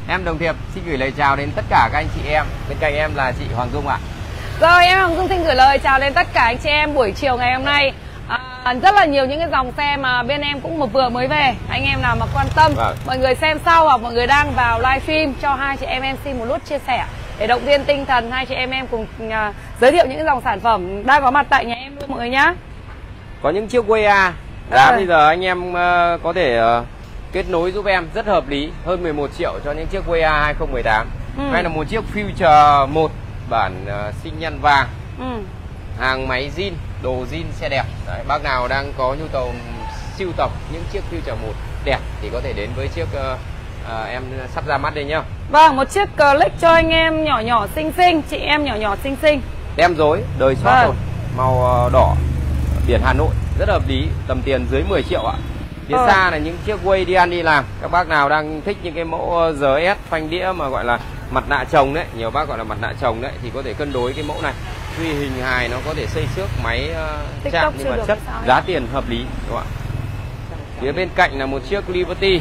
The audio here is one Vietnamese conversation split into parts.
Em Đồng Thiệp xin gửi lời chào đến tất cả các anh chị em. Bên cạnh em là chị Hoàng Dung ạ. Rồi, em Hoàng Dung xin gửi lời chào đến tất cả anh chị em buổi chiều ngày hôm nay. Rất là nhiều những cái dòng xe mà bên em cũng vừa mới về. Anh em nào mà quan tâm, mọi người xem sau hoặc mọi người đang vào livestream cho hai chị em xin một nút chia sẻ để động viên tinh thần hai chị em cùng giới thiệu những cái dòng sản phẩm đang có mặt tại nhà em luôn mọi người nhá. Có những chiếc Way A giá bây giờ anh em có thể kết nối giúp em rất hợp lý, hơn 11 triệu cho những chiếc Way A 2018. Hay là một chiếc Future 1 bản sinh nhân vàng, hàng máy zin, đồ zin xe đẹp. Đấy, bác nào đang có nhu cầu sưu tập những chiếc Future 1 đẹp thì có thể đến với chiếc em sắp ra mắt đây nhá. Vâng, một chiếc Click cho anh em nhỏ nhỏ xinh xinh, chị em nhỏ nhỏ xinh xinh. Đem dối, đời short rồi, màu đỏ, biển Hà Nội, rất hợp lý, tầm tiền dưới 10 triệu ạ. Phía xa là những chiếc Way đi ăn đi làm. Các bác nào đang thích những cái mẫu GS phanh đĩa mà gọi là mặt nạ chồng đấy, nhiều bác gọi là mặt nạ chồng đấy, thì có thể cân đối cái mẫu này. Tuy hình hài nó có thể xây xước máy chạm nhưng mà chất giá tiền hợp lý đúng không ạ. Phía bên cạnh là một chiếc Liberty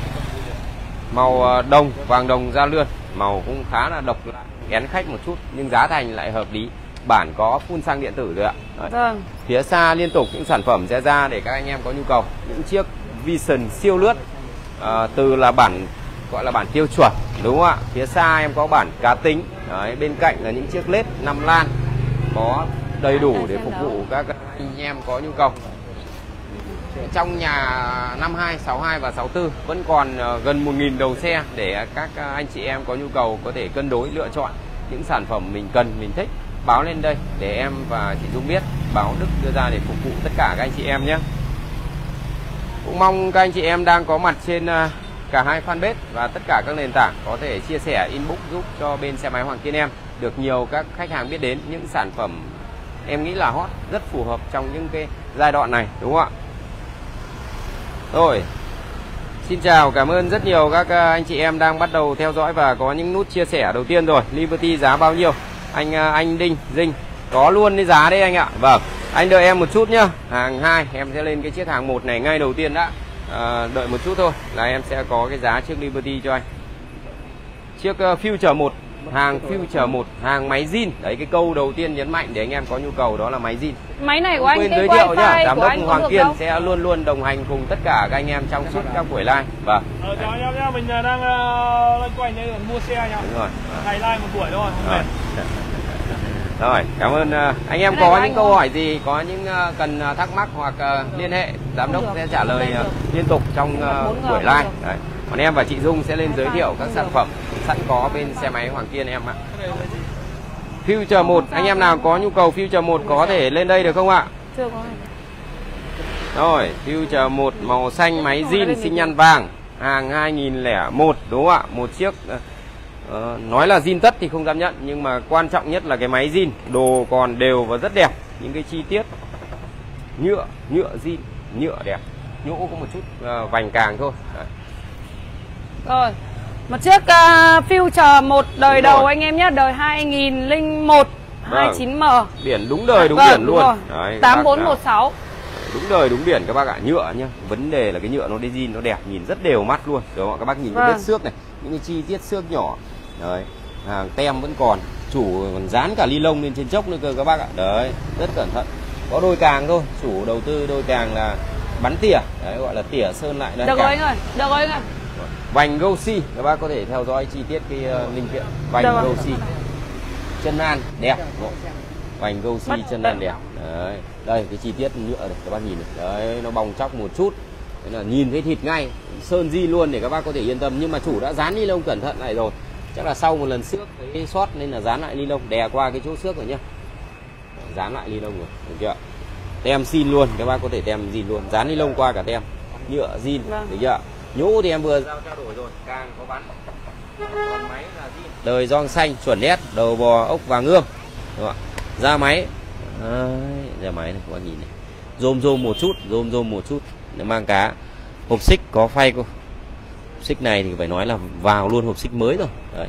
màu đồng, vàng đồng da lươn, màu cũng khá là độc lạ, kén khách một chút nhưng giá thành lại hợp lý. Bản có phun xăng điện tử rồi ạ. Vâng. Phía xa liên tục những sản phẩm sẽ ra để các anh em có nhu cầu. Những chiếc Vision siêu lướt, từ là bản gọi là bản tiêu chuẩn đúng không ạ. Phía xa em có bản cá tính. Đấy, bên cạnh là những chiếc led 5 lan có đầy đủ để phục vụ các anh em có nhu cầu. Trong nhà 52, 62 và 64 vẫn còn gần 1.000 đầu xe để các anh chị em có nhu cầu có thể cân đối lựa chọn những sản phẩm mình cần, mình thích. Báo lên đây để em và chị Dung biết, báo Đức đưa ra để phục vụ tất cả các anh chị em nhé. Cũng mong các anh chị em đang có mặt trên cả hai fanpage và tất cả các nền tảng có thể chia sẻ inbox giúp cho bên xe máy Hoàng Kiên em được nhiều các khách hàng biết đến những sản phẩm em nghĩ là hot, rất phù hợp trong những cái giai đoạn này đúng không ạ. Rồi, xin chào, cảm ơn rất nhiều các anh chị em đang bắt đầu theo dõi và có những nút chia sẻ đầu tiên rồi. Liberty giá bao nhiêu? Anh Dinh có luôn cái giá đấy anh ạ. Vâng, anh đợi em một chút nhá. Hàng 2 em sẽ lên cái chiếc hàng 1 này ngay đầu tiên đã. Đợi một chút thôi là em sẽ có cái giá chiếc Liberty cho anh. Chiếc Future 1, hàng Future 1, hàng máy zin. Đấy, cái câu đầu tiên nhấn mạnh để anh em có nhu cầu đó là máy zin. Máy này của anh quên giới thiệu nhá, giám đốc Hoàng Kiên sẽ luôn luôn đồng hành cùng tất cả các anh em trong suốt các buổi live. Vâng. Chào anh em nhá, mình đang loanh quanh đây mua xe nhá. Đúng rồi. Ngày live một buổi thôi, không mệt. Rồi, cảm ơn anh em có những câu hỏi gì, có những cần thắc mắc hoặc liên hệ, giám đốc sẽ trả lời liên tục trong buổi live. Đấy. Còn em và chị Dung sẽ lên giới thiệu các sản phẩm sẵn có bên xe máy Hoàng Kiên em ạ. Future 1, anh em nào có nhu cầu Future 1 có thể lên đây được không ạ? Chưa có. Rồi, Future 1 màu xanh máy zin sinh nhan vàng, hàng 2001 đúng không ạ? Một chiếc nói là zin tất thì không dám nhận, nhưng mà quan trọng nhất là cái máy zin, đồ còn đều và rất đẹp. Những cái chi tiết nhựa zin, nhựa đẹp, nhũ có một chút vành càng thôi. Đấy. Rồi, một chiếc Future 1 đời đầu anh em nhé, đời 2001, 29M. Biển đúng đời đúng biển luôn. Đấy, 8416. Đúng đời đúng biển các bác ạ, nhựa nhá. Vấn đề là cái nhựa nó zin nó đẹp, nhìn rất đều mắt luôn. Đúng không? Các bác nhìn cái vết xước này, những cái chi tiết xước nhỏ. Đấy, hàng tem vẫn còn, chủ còn dán cả ly lông lên trên chốc nữa cơ các bác ạ. Đấy, rất cẩn thận. Có đôi càng thôi, chủ đầu tư đôi càng là bắn tỉa, đấy gọi là tỉa sơn lại đây. Được rồi anh ơi, được rồi anh ơi. Vành Gosi, các bác có thể theo dõi chi tiết cái linh kiện vành Gosi. Chân an đẹp. Vành Gosi chân an đẹp. Đấy, đây cái chi tiết nhựa này các bác nhìn này. Đấy, nó bong chóc một chút. Thế là nhìn thấy thịt ngay, sơn zin luôn để các bác có thể yên tâm, nhưng mà chủ đã dán ni lông cẩn thận lại rồi. Chắc là sau một lần xước cái sót nên là dán lại ni lông, đè qua cái chỗ xước rồi nhá. Dán lại ni lông rồi, được chưa? Tem zin luôn, các bác có thể tem zin luôn, dán ni lông qua cả tem. Nhựa zin, được chưa? Nhũ thì em vừa giao trao đổi rồi, càng có bắn. Còn máy là zin. Đời gioăng xanh chuẩn nét, đầu bò ốc vàng ươm. Đúng không ạ? Da máy. Da máy này các bác nhìn này. Rôm một chút, nó mang cá. Hộp xích có phay cô. Xích này thì phải nói là vào luôn hộp xích mới rồi. Đấy.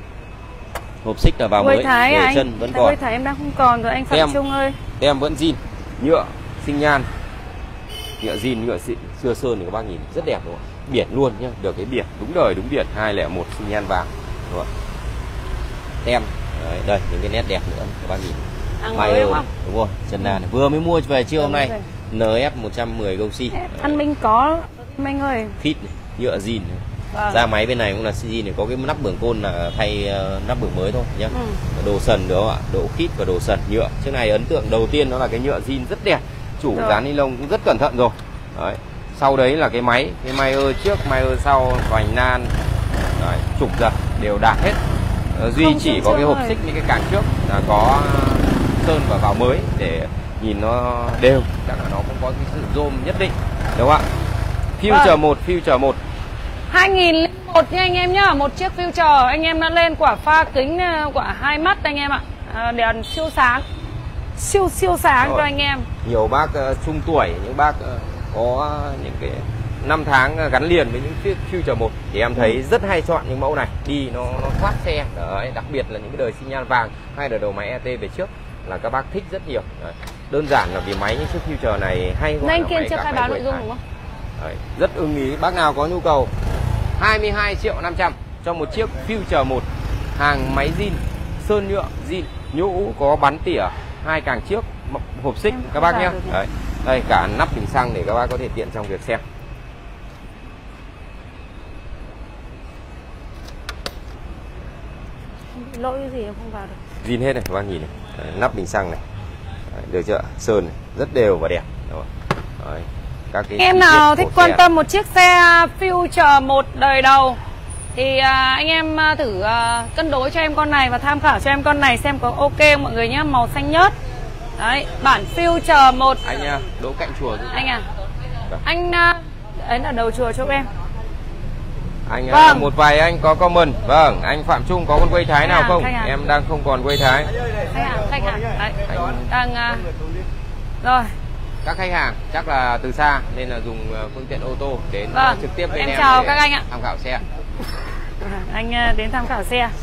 Hộp xích là vào mới, để chân vẫn còn. Quây thái em đang không còn rồi anh Phạm Trung ơi. Tem vẫn zin, nhựa sinh nhan. Nhựa zin, nhựa xưa sơn thì các bác nhìn rất đẹp đúng không? Biển luôn nhá, được cái biển đúng đời đúng biển 201 sinh nhan vàng. đúng không? Tem đấy, đây những cái nét đẹp nữa các bác nhìn. May đúng rồi, chân đàn này vừa mới mua về chiều hôm nay. NF 110 Goxi. Anh Minh có Minh ơi. Fit nhựa zin. Ra máy bên này cũng là zin này, có cái nắp bưởng côn là thay nắp bưởng mới thôi nhá. Đồ sần được không ạ? Độ khít và đồ sần nhựa. Trước này ấn tượng đầu tiên đó là cái nhựa zin rất đẹp. Chủ dán ni lông cũng rất cẩn thận rồi. Đấy. Sau đấy là cái máy trước, máy sau, vành nan, đấy, trục giật đều đạt hết. Duy chỉ có cái hộp xích những cái càng trước là có sơn và vào mới để nhìn nó đều, chắc là nó cũng có cái sự rôm nhất định, đúng không ạ? Future 1 2001 nha anh em nhá, một chiếc Future anh em đã lên quả pha kính quả 2 mắt anh em ạ. Đèn siêu sáng, siêu sáng cho anh em. Nhiều bác trung tuổi, những bác có những cái năm tháng gắn liền với những chiếc Future 1 thì em thấy rất hay chọn những mẫu này, đi nó thoát xe. Đấy, đặc biệt là những cái đời xi nhan vàng hay là đầu máy ET về trước là các bác thích rất nhiều. Đấy. Đơn giản là vì máy những chiếc Future này hay gọi anh Kiên chưa khai báo nội dung đúng không? Đấy, rất ưng ý. Bác nào có nhu cầu 22.500.000 cho một chiếc Future 1 hàng máy zin, sơn nhựa zin, nhũ có bắn tỉa, 2 càng trước, hộp xích các bác nhé. Đấy. Đây cả nắp bình xăng để các bác có thể tiện trong việc xem. Lỗi cái gì em không vào được. Zin hết này các bác nhìn này. Đấy, nắp bình xăng này. Đấy, được chưa? Sơn này, rất đều và đẹp. Đấy. Các cái em nào thích quan tâm một chiếc xe Future 1 đời đầu thì anh em thử cân đối cho em con này và tham khảo cho em con này xem có ok không mọi người nhé. Màu xanh nhớt. Đấy, bản Future 1. Anh đỗ cạnh chùa gì? Anh anh ấy là đầu chùa cho em. Anh một vài anh có comment. Vâng, anh Phạm Trung có con quay thái nào không? Em đang không còn quay thái. Khách hàng. Đấy, đang rồi. Các khách hàng chắc là từ xa nên là dùng phương tiện ô tô đến trực tiếp bên em chào các anh ạ. Tham khảo xe. Anh đến tham khảo xe.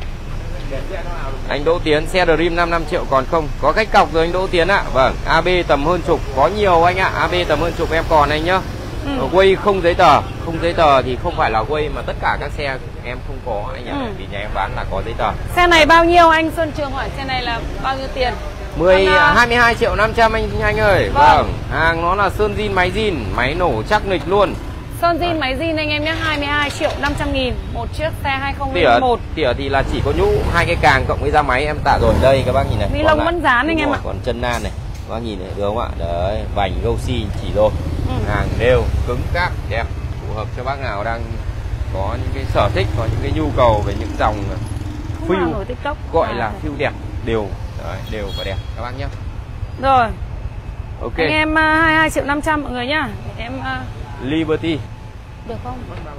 Anh Đỗ Tiến, xe Dream 55 triệu còn không? Có cách cọc rồi anh Đỗ Tiến ạ. Vâng, AB tầm hơn chục, có nhiều anh ạ. AB tầm hơn chục em còn anh nhá. Quay không giấy tờ thì không phải là quay mà tất cả các xe em không có anh ạ. Vì nhà em bán là có giấy tờ. Xe này bao nhiêu anh Xuân Trường hỏi, xe này là bao nhiêu tiền? 22.500.000 anh ơi. Vâng, hàng nó là sơn zin, máy nổ chắc nịch luôn. Sơn zin, máy zin anh em nhé, 22.500.000 một chiếc xe 2001. Tỉa thì là chỉ có nhũ, 2 cái càng cộng với da máy em tạ rồi. Đây các bác nhìn này. Ni lông vẫn dán anh em ạ. Còn chân nan này, các bác nhìn này được không ạ? Đấy, vành Goxi chỉ rồi. Hàng đều, cứng cáp, đẹp, phù hợp cho bác nào đang có những cái sở thích, có những cái nhu cầu về những dòng phiêu gọi là phiêu đẹp, đều. Đấy, đều và đẹp các bác nhé. Rồi. Ok. Anh em 22.500.000 mọi người nhá. Em Liberty. được không?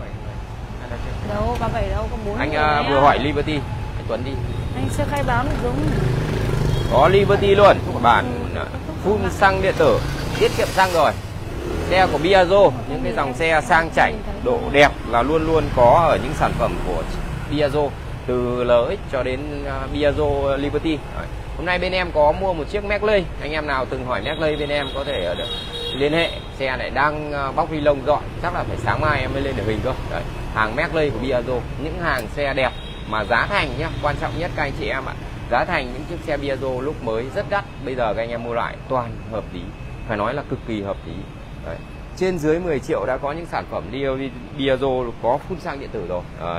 Đâu, 37 đâu, có 4. Anh vừa hỏi Liberty, anh Tuấn đi. Anh chưa khai báo nội dung. Có Liberty luôn, bản phun xăng điện tử, tiết kiệm xăng rồi. Xe của Piaggio, những cái dòng xe sang chảnh, độ đẹp là luôn luôn có ở những sản phẩm của Piaggio, từ LX cho đến Piaggio Liberty. Đấy. Hôm nay bên em có mua một chiếc Mercury. Anh em nào từng hỏi Mercury bên em có thể liên hệ. Xe này đang bóc ni lông dọn, chắc là phải sáng mai em mới lên được hình cơ. Đấy. Hàng Mercury của Piaggio, những hàng xe đẹp mà giá thành nhá, quan trọng nhất các anh chị em ạ. Giá thành những chiếc xe Piaggio lúc mới rất đắt, bây giờ các anh em mua lại toàn hợp lý, phải nói là cực kỳ hợp lý. Đấy. Trên dưới 10 triệu đã có những sản phẩm Piaggio có phun xăng điện tử rồi. Đấy.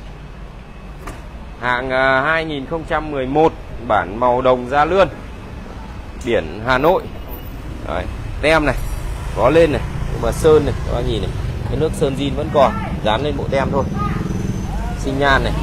Hàng 2011, bản màu đồng da lươn, biển Hà Nội. Đấy. Tem này có lên này, nhưng mà sơn này các bạn nhìn này, cái nước sơn zin vẫn còn, dán lên bộ tem thôi. Xi nhan này.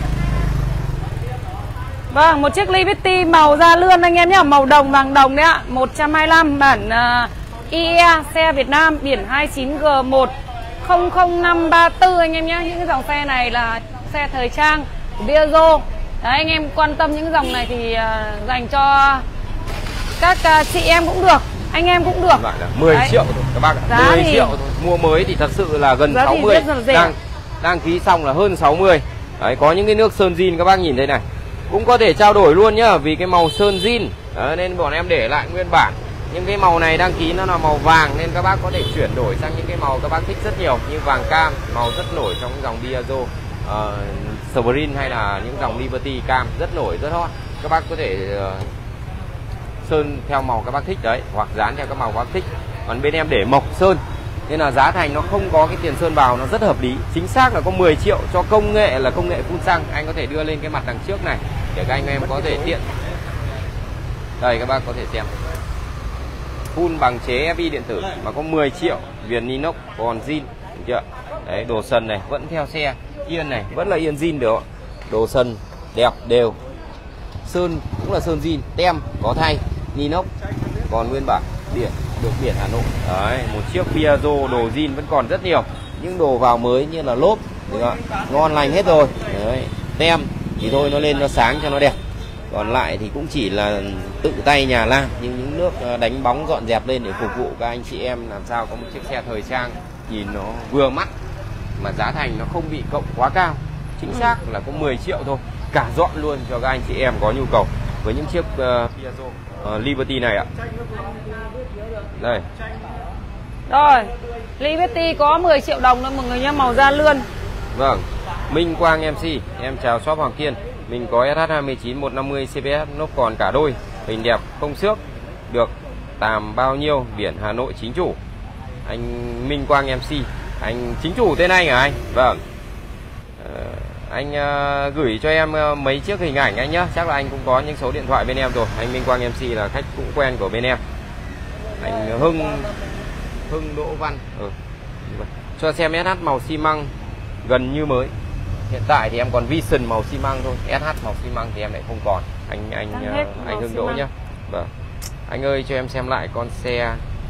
Vâng, một chiếc Liberty màu da lươn anh em nhé, màu đồng vàng đồng đấy ạ, 125 bản IE, xe Việt Nam, biển 29G1 00534 anh em nhé. Những cái dòng xe này là xe thời trang của Piaggio. Đấy, anh em quan tâm những dòng này thì dành cho các chị em cũng được, anh em cũng được. 10 triệu thôi các bác ạ, 10 triệu thôi. Mua mới thì thật sự là gần 60, đăng ký xong là hơn 60. Đấy, có những cái nước sơn zin các bác nhìn thấy này, cũng có thể trao đổi luôn nhá, vì cái màu sơn zin. Đấy, nên bọn em để lại nguyên bản. Những cái màu này đăng ký nó là màu vàng nên các bác có thể chuyển đổi sang những cái màu các bác thích rất nhiều, như vàng cam, màu rất nổi trong dòng Piaggio. Sprint hay là những dòng Liberty cam rất nổi, rất hot. Các bác có thể sơn theo màu các bác thích đấy, hoặc dán theo các màu các bác thích. Còn bên em để mộc sơn nên là giá thành nó không có cái tiền sơn vào, nó rất hợp lý. Chính xác là có 10 triệu cho công nghệ là công nghệ phun xăng. Anh có thể đưa lên cái mặt đằng trước này để các anh em có thể tiện. Đây các bác có thể xem. Phun bằng chế FI điện tử mà có 10 triệu, viền inox còn zin, được chưa? Đấy, đồ sần này vẫn theo xe, yên này vẫn là yên zin được. Đồ sần đẹp đều. Sơn cũng là sơn zin, tem có thay, inox còn nguyên bản, biển được biển Hà Nội. Đấy, một chiếc Piaggio đồ zin vẫn còn rất nhiều. Những đồ vào mới như là lốp ngon lành hết rồi. Đấy, tem thì thôi nó lên nó sáng cho nó đẹp. Còn lại thì cũng chỉ là tự tay nhà làm, nhưng những nước đánh bóng dọn dẹp lên để phục vụ các anh chị em làm sao có một chiếc xe thời trang nhìn nó vừa mắt mà giá thành nó không bị cộng quá cao. Chính xác là có 10 triệu thôi, cả dọn luôn cho các anh chị em có nhu cầu với những chiếc Piaggio Liberty này ạ. Đây. Rồi, Liberty có 10 triệu đồng thôi mọi người nhé, màu da lươn. Vâng, Minh Quang MC, em chào shop Hoàng Kiên. Mình có SH29 150 CBS nốt còn cả đôi, hình đẹp không xước, được tàm bao nhiêu, biển Hà Nội chính chủ. Anh Minh Quang MC, anh chính chủ tên anh hả anh? Vâng. Anh gửi cho em mấy chiếc hình ảnh anh nhé, chắc là anh cũng có những số điện thoại bên em rồi. Anh Minh Quang MC là khách cũng quen của bên em. Anh Hưng Đỗ Văn. Cho xem SH màu xi măng gần như mới. Hiện tại thì em còn Vision màu xi măng thôi, SH màu xi măng thì em lại không còn. Anh Hưng Đỗ nhá. Vâng. Anh ơi cho em xem lại con xe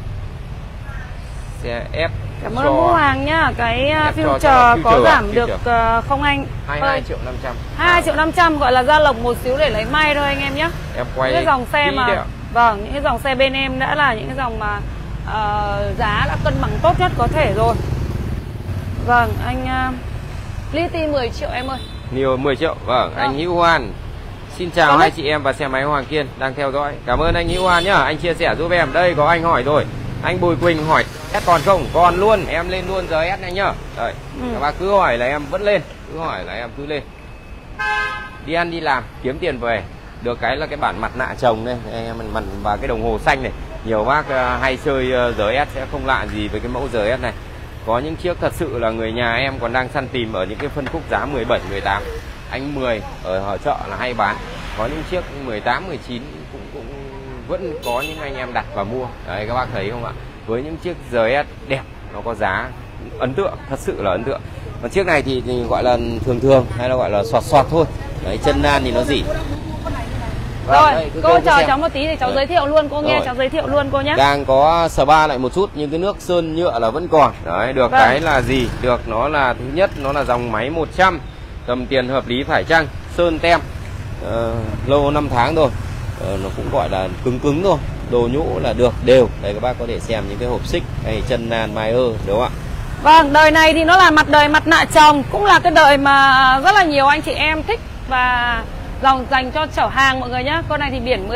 F. Cảm ơn Vũ Hoàng nhá. Cái Future có giảm được không anh? 22 triệu 500. 2 triệu 500 gọi là ra lộc một xíu để lấy may thôi anh em nhé. Em quay những cái dòng xe mà vâng, những cái dòng xe bên em đã là những cái dòng mà giá đã cân bằng tốt nhất có thể rồi. Vâng, anh Liti 10 triệu em ơi. Nhiều 10 triệu. Vâng, anh Hữu Hoan. Xin chào hai chị em và xe máy Hoàng Kiên đang theo dõi. Cảm ơn anh Hữu Hoan nhá, anh chia sẻ giúp em. Đây có anh hỏi rồi. Anh Bùi Quỳnh hỏi S còn không? Còn luôn, em lên luôn giờ S này nhá. Đây, các bác cứ hỏi là em vẫn lên, cứ hỏi là em cứ lên. Đi ăn đi làm, kiếm tiền về. Được cái là cái bản mặt nạ chồng đây, mình và cái đồng hồ xanh này. Nhiều bác hay chơi GS sẽ không lạ gì với cái mẫu GS này. Có những chiếc thật sự là người nhà em còn đang săn tìm ở những cái phân khúc giá 17, 18. Anh 10 ở chợ là hay bán. Có những chiếc 18, 19 cũng vẫn có những anh em đặt và mua. Đấy các bác thấy không ạ? Với những chiếc GS đẹp, nó có giá ấn tượng, thật sự là ấn tượng. Còn chiếc này thì gọi là thường hay là gọi là xoạt thôi. Đấy, chân nan thì nó gì. Rồi, cô chờ cháu một tí thì cháu giới thiệu luôn, cô nghe cháu giới thiệu luôn cô nhé. Đang có spa lại một chút nhưng cái nước sơn nhựa là vẫn còn. Đấy, được cái là gì? Được nó là thứ nhất nó là dòng máy 100, tầm tiền hợp lý phải chăng? Sơn tem lâu 5 tháng rồi. Nó cũng gọi là cứng thôi. Đồ nhũ là được đều. Đây các bác có thể xem những cái hộp xích hay chân nan Mayer đúng không ạ? Vâng, đời này thì nó là đời mặt nạ chồng, cũng là cái đời mà rất là nhiều anh chị em thích và dòng dành cho chở hàng mọi người nhé. Con này thì biển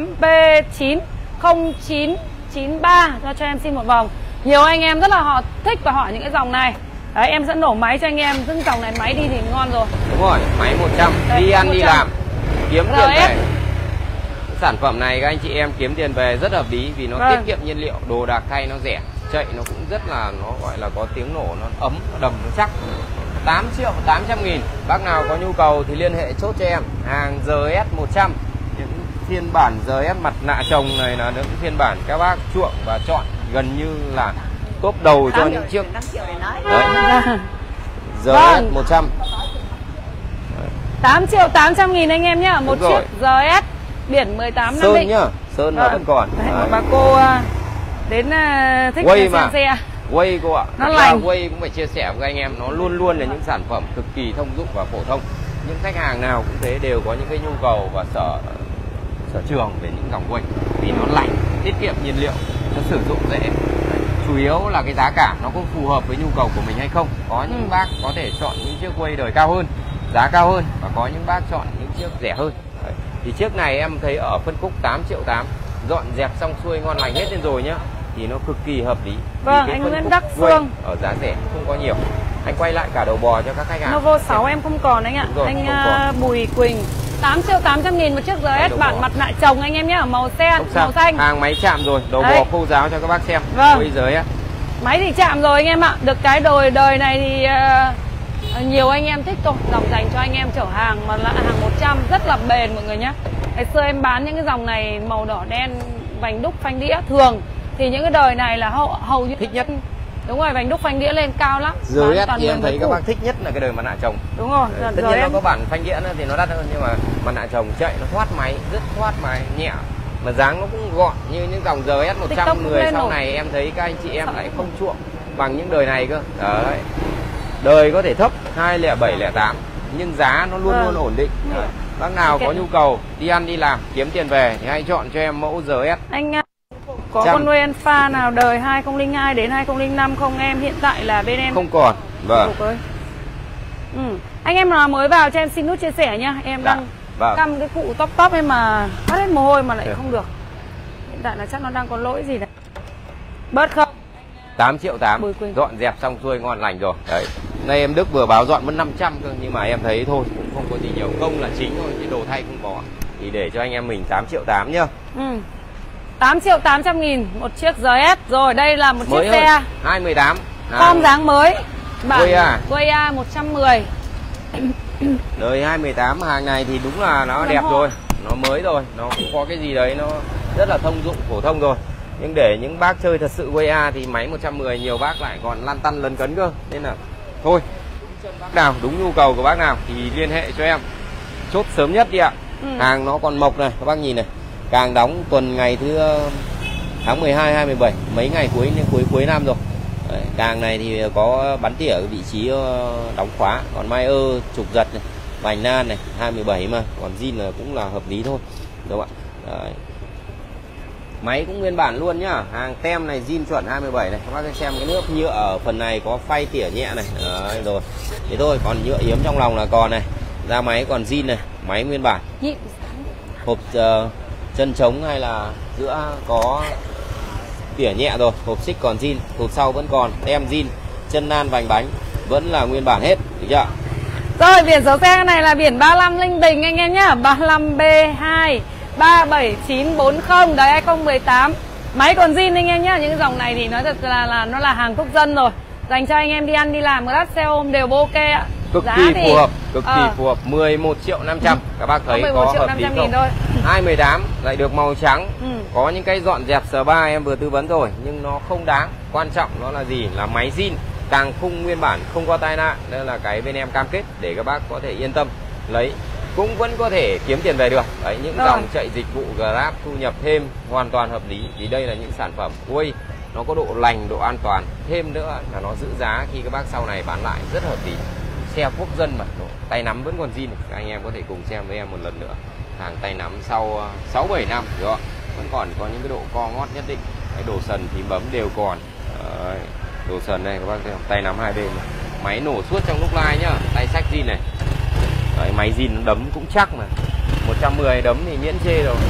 18B90993 cho em xin một vòng. Nhiều anh em rất là họ thích và hỏi những cái dòng này. Đấy, em sẽ nổ máy cho anh em, những dòng này máy đi thì ngon rồi. Đúng rồi, máy 100. Đây, đi ăn 100. Đi làm kiếm tiền về. Sản phẩm này các anh chị em kiếm tiền về rất hợp lý vì nó tiết kiệm nhiên liệu, đồ đạc thay nó rẻ, chạy nó cũng rất là, nó gọi là có tiếng nổ, nó ấm, nó đầm, nó chắc. 8 triệu 800 nghìn. Bác nào có nhu cầu thì liên hệ chốt cho em. Hàng GS 100. Những phiên bản GS mặt nạ chồng này là những phiên bản các bác chuộng và chọn gần như là top đầu cho những chiếc. Đấy. GS 100. 8 triệu 800 nghìn anh em nhá. Một chiếc GS biển 18 Sơn Nam nhá. Sơn nó vẫn còn. Đấy, bà cô đến thích xem xe. Way cô ạ. Nó lành. Way cũng phải chia sẻ với anh em, nó luôn luôn là những sản phẩm cực kỳ thông dụng và phổ thông. Những khách hàng nào cũng thế, đều có những cái nhu cầu và sở trường về những dòng Way vì nó lành, tiết kiệm nhiên liệu, nó sử dụng dễ. Chủ yếu là cái giá cả nó có phù hợp với nhu cầu của mình hay không. Có những bác có thể chọn những chiếc Way đời cao hơn, giá cao hơn, và có những bác chọn những chiếc rẻ hơn. Đấy. Thì chiếc này em thấy ở phân khúc 8 triệu 8, dọn dẹp xong xuôi ngon lành hết lên rồi nhá, thì nó cực kỳ hợp lý. Vâng, anh Nguyễn Đắc Phương ở giá rẻ không có nhiều. Anh quay lại cả đầu bò cho các khách hàng. Novo 6 em không còn anh ạ. Rồi, anh còn. Bùi Quỳnh 8.800.000 một chiếc GS bản mặt nạ chồng anh em nhé, màu sen, màu xanh. Hàng máy chạm rồi, đầu bò khô ráo cho các bác xem. Vâng. GS. Máy thì chạm rồi anh em ạ. Được cái đời này thì nhiều anh em thích thôi, dòng dành cho anh em chở hàng mà là hàng 100 rất là bền mọi người nhé. Ngày xưa em bán những cái dòng này màu đỏ đen vành đúc phanh đĩa thường thì những cái đời này là hầu như thích nhất. Đúng rồi, vành đúc phanh đĩa lên cao lắm. GS thì em thấy các bác thích nhất là cái đời mặt nạ chồng. Đúng rồi. Tất nhiên nó có bản phanh đĩa thì nó đắt hơn, nhưng mà mặt nạ chồng chạy nó thoát máy, rất thoát máy, nhẹ. Mà dáng nó cũng gọn như những dòng GS 110 sau này em thấy các anh chị em lại không chuộng bằng những đời này cơ. Đấy. Đời có thể thấp 207, 08 nhưng giá nó luôn luôn ổn định. Đấy. Bác nào có nhu cầu đi ăn đi làm kiếm tiền về thì hãy chọn cho em mẫu GS. Anh có con nuôi Alpha nào đời 2002 đến 2005 không em? Hiện tại là bên em không còn. Vâng. Anh em nào mới vào cho em xin nút chia sẻ nhá. Em đang căm cái cụ top em mà bắt hết mồ hôi mà lại không được. Hiện tại là chắc nó đang có lỗi gì đấy. Bớt không? 8 triệu 8 dọn dẹp xong xuôi ngon lành rồi. Đấy. Nay em Đức vừa báo dọn mất 500 cơ, nhưng mà em thấy thôi cũng không có gì nhiều, công là chính thôi, cái đồ thay không có. Thì để cho anh em mình 8 triệu 8 nhá. 8.800.000 một chiếc GS. Rồi đây là một mới chiếc xe 218 form dáng mới, bản Goya 110. Đời 218 hàng này thì đúng là nó đẹp rồi, nó mới rồi, nó cũng có cái gì đấy nó rất là thông dụng, phổ thông rồi. Nhưng để những bác chơi thật sự Goya thì máy 110 nhiều bác lại còn lăn tăn lấn cấn cơ. Nên là thôi, bác nào đúng nhu cầu của bác nào thì liên hệ cho em, chốt sớm nhất đi ạ. Hàng nó còn mộc này, các bác nhìn này, càng đóng tuần ngày thứ tháng 12, 27, mấy ngày cuối năm rồi. Đấy, càng này thì có bắn tỉa vị trí đóng khóa, còn Mayer trục giật này, vành nan này 27 mà, còn zin là cũng là hợp lý thôi, đúng không ạ? Đấy. Máy cũng nguyên bản luôn nhá, hàng tem này zin chuẩn 27 này, các bác xem cái nước nhựa ở phần này có phay tỉa nhẹ này. Đấy, rồi thế thôi, còn nhựa yếm trong lòng là còn này, ra máy còn zin này, máy nguyên bản, hộp chân trống hay là giữa có tỉa nhẹ rồi, hộp xích còn zin, hộp sau vẫn còn, tem zin, chân nan vành bánh vẫn là nguyên bản hết, được chưa? Rồi biển số xe này là biển 35 Linh Bình anh em nhá, 35B2 37940 đấy 2018. Máy còn zin anh em nhá, những cái dòng này thì nói thật là nó là hàng quốc dân rồi, dành cho anh em đi ăn đi làm, lát xe ôm đều ok ạ. Cực kỳ phù hợp, cực kỳ phù hợp. 11 triệu 500. Các bác thấy có hợp lý không? Thôi. 218 lại được màu trắng. Có những cái dọn dẹp spa em vừa tư vấn rồi, nhưng nó không đáng. Quan trọng nó là gì? Là máy zin, càng khung nguyên bản, không có tai nạn. Đây là cái bên em cam kết để các bác có thể yên tâm lấy, cũng vẫn có thể kiếm tiền về được. Đấy, những dòng chạy dịch vụ Grab thu nhập thêm hoàn toàn hợp lý, vì đây là những sản phẩm ui nó có độ lành, độ an toàn, thêm nữa là nó giữ giá khi các bác sau này bán lại rất hợp lý. Xe quốc dân mà, tay nắm vẫn còn zin. Các anh em có thể cùng xem với em một lần nữa. Hàng tay nắm sau 6-7 năm rồi, vẫn còn có những cái độ co ngót nhất định. Cái đồ sần thì bấm đều còn. Đấy, đồ sần này các bác thấy không? Tay nắm hai bên này. Máy nổ suốt trong lúc live nhá, tay sách zin này. Đấy, máy zin nó đấm cũng chắc mà. 110 đấm thì miễn chê rồi.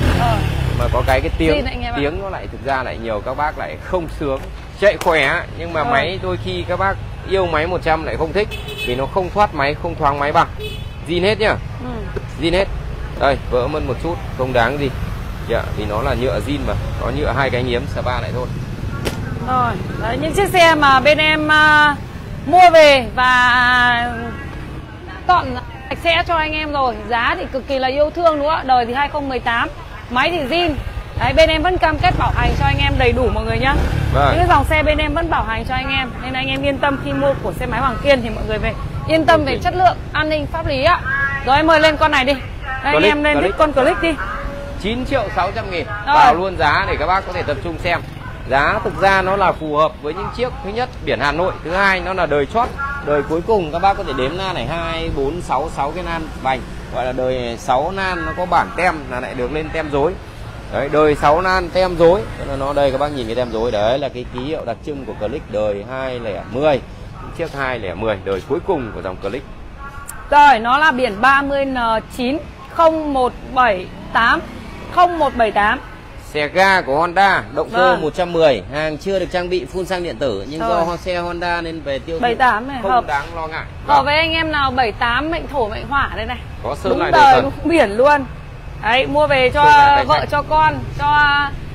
Mà có cái tiếng nó lại thực ra lại nhiều các bác lại không sướng. Chạy khỏe nhưng mà máy đôi khi các bác yêu máy 100 lại không thích, vì nó không thoát máy, không thoáng máy bằng. Zin hết nhá. Zin hết. Đây, vỡ mất một chút, không đáng gì. Dạ, vì nó là nhựa zin mà, có nhựa hai cái nghiếm spa lại thôi. Rồi, đấy, những chiếc xe mà bên em mua về và chọn sạch sẽ cho anh em rồi, giá thì cực kỳ là yêu thương đúng không ạ? Đời thì 2018, máy thì zin. Đấy, bên em vẫn cam kết bảo hành cho anh em đầy đủ mọi người nhá. Những cái dòng xe bên em vẫn bảo hành cho anh em, nên anh em yên tâm khi mua của xe máy Hoàng Kiên thì mọi người về yên tâm về chất lượng, an ninh, pháp lý ạ. Rồi em mời lên con này đi. Đây, anh em lên thích con Click đi. 9.600.000 vào luôn giá để các bác có thể tập trung xem. Giá thực ra nó là phù hợp với những chiếc, thứ nhất biển Hà Nội, thứ hai nó là đời chót, đời cuối cùng. Các bác có thể đếm nan này, 2, 4, 6 cái nan vành, gọi là đời 6 nan, nó có bản tem là lại được lên tem rối. Đấy, đời 6 nan tem rối, nó đây các bác nhìn cái tem rối đấy là cái ký hiệu đặc trưng của Click đời 2010, chiếc 2010 đời cuối cùng của dòng Click. Rồi, nó là biển 30N9 0178 0178 Xe ga của Honda, động cơ 110, hàng chưa được trang bị phun xăng điện tử, nhưng do xe Honda nên về tiêu thụ 78 này, không hợp. đáng lo ngại. Hợp với anh em nào 78 mệnh thổ mệnh hỏa đây này. Có sơn đúng lại đời đời đúng biển luôn. Đấy, mua về cho vợ cho con, cho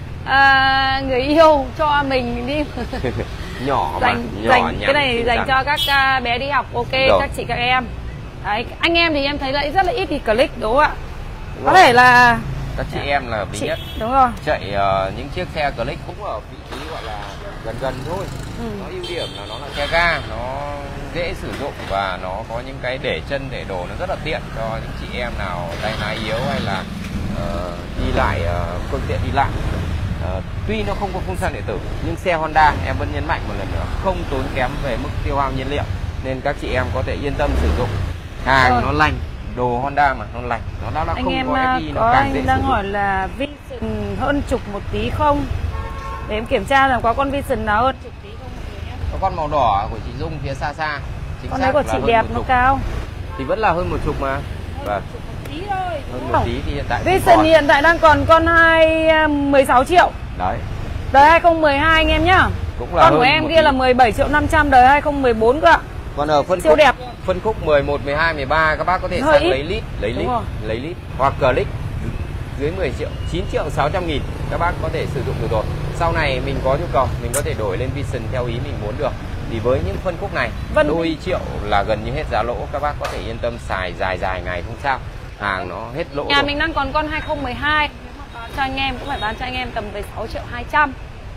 người yêu, cho mình đi. Nhỏ mà, dành cái này dành cho các bé đi học, ok rồi. Các chị các em. Đấy, anh em thì em thấy là rất là ít đi click đúng không ạ? Có thể là các chị em là bí nhất. Đúng rồi. Chạy những chiếc xe click cũng ở vị trí gọi là gần gần thôi. Nó ưu điểm là nó là xe ga, nó dễ sử dụng và nó có những cái để chân để đồ nó rất là tiện cho những chị em nào tay lái yếu hay là đi lại phương tiện đi lại. Tuy nó không có phun xăng điện tử nhưng xe Honda em vẫn nhấn mạnh một lần nữa không tốn kém về mức tiêu hao nhiên liệu, nên các chị em có thể yên tâm sử dụng. Hàng nó lành, đồ Honda mà nó lành, nó đã không có FI, nó càng dễ sử dụng. Đang hỏi là Vision hơn chục một tí không? Để em kiểm tra là có con Vision nào hơn chục tí không mọi người nhé. Có con màu đỏ của chị Dung phía xa xa. Con đấy của chị đẹp, nó cao. Thì vẫn là hơn 10 mà. Vâng. Hơn một tí thì hiện tại Vision hiện tại đang còn con 16 triệu. Đấy. Đời 2012 anh em nhá. Cũng là con của em kia là 17.500.000 đời 2014 cơ ạ. Còn ở phân siêu khúc đẹp. Phân khúc 11, 12, 13 các bác có thể sang lấy lít hoặc click dưới 10 triệu, 9 triệu 600 nghìn các bác có thể sử dụng được rồi. Sau này mình có nhu cầu mình có thể đổi lên Vision theo ý mình muốn được. Thì với những phân khúc này đôi triệu là gần như hết giá lỗ, các bác có thể yên tâm xài dài ngày không sao. Hàng nó hết lỗ. Nhà mình đang còn con 2012 bán cho anh em cũng phải bán cho anh em tầm 16 triệu 200.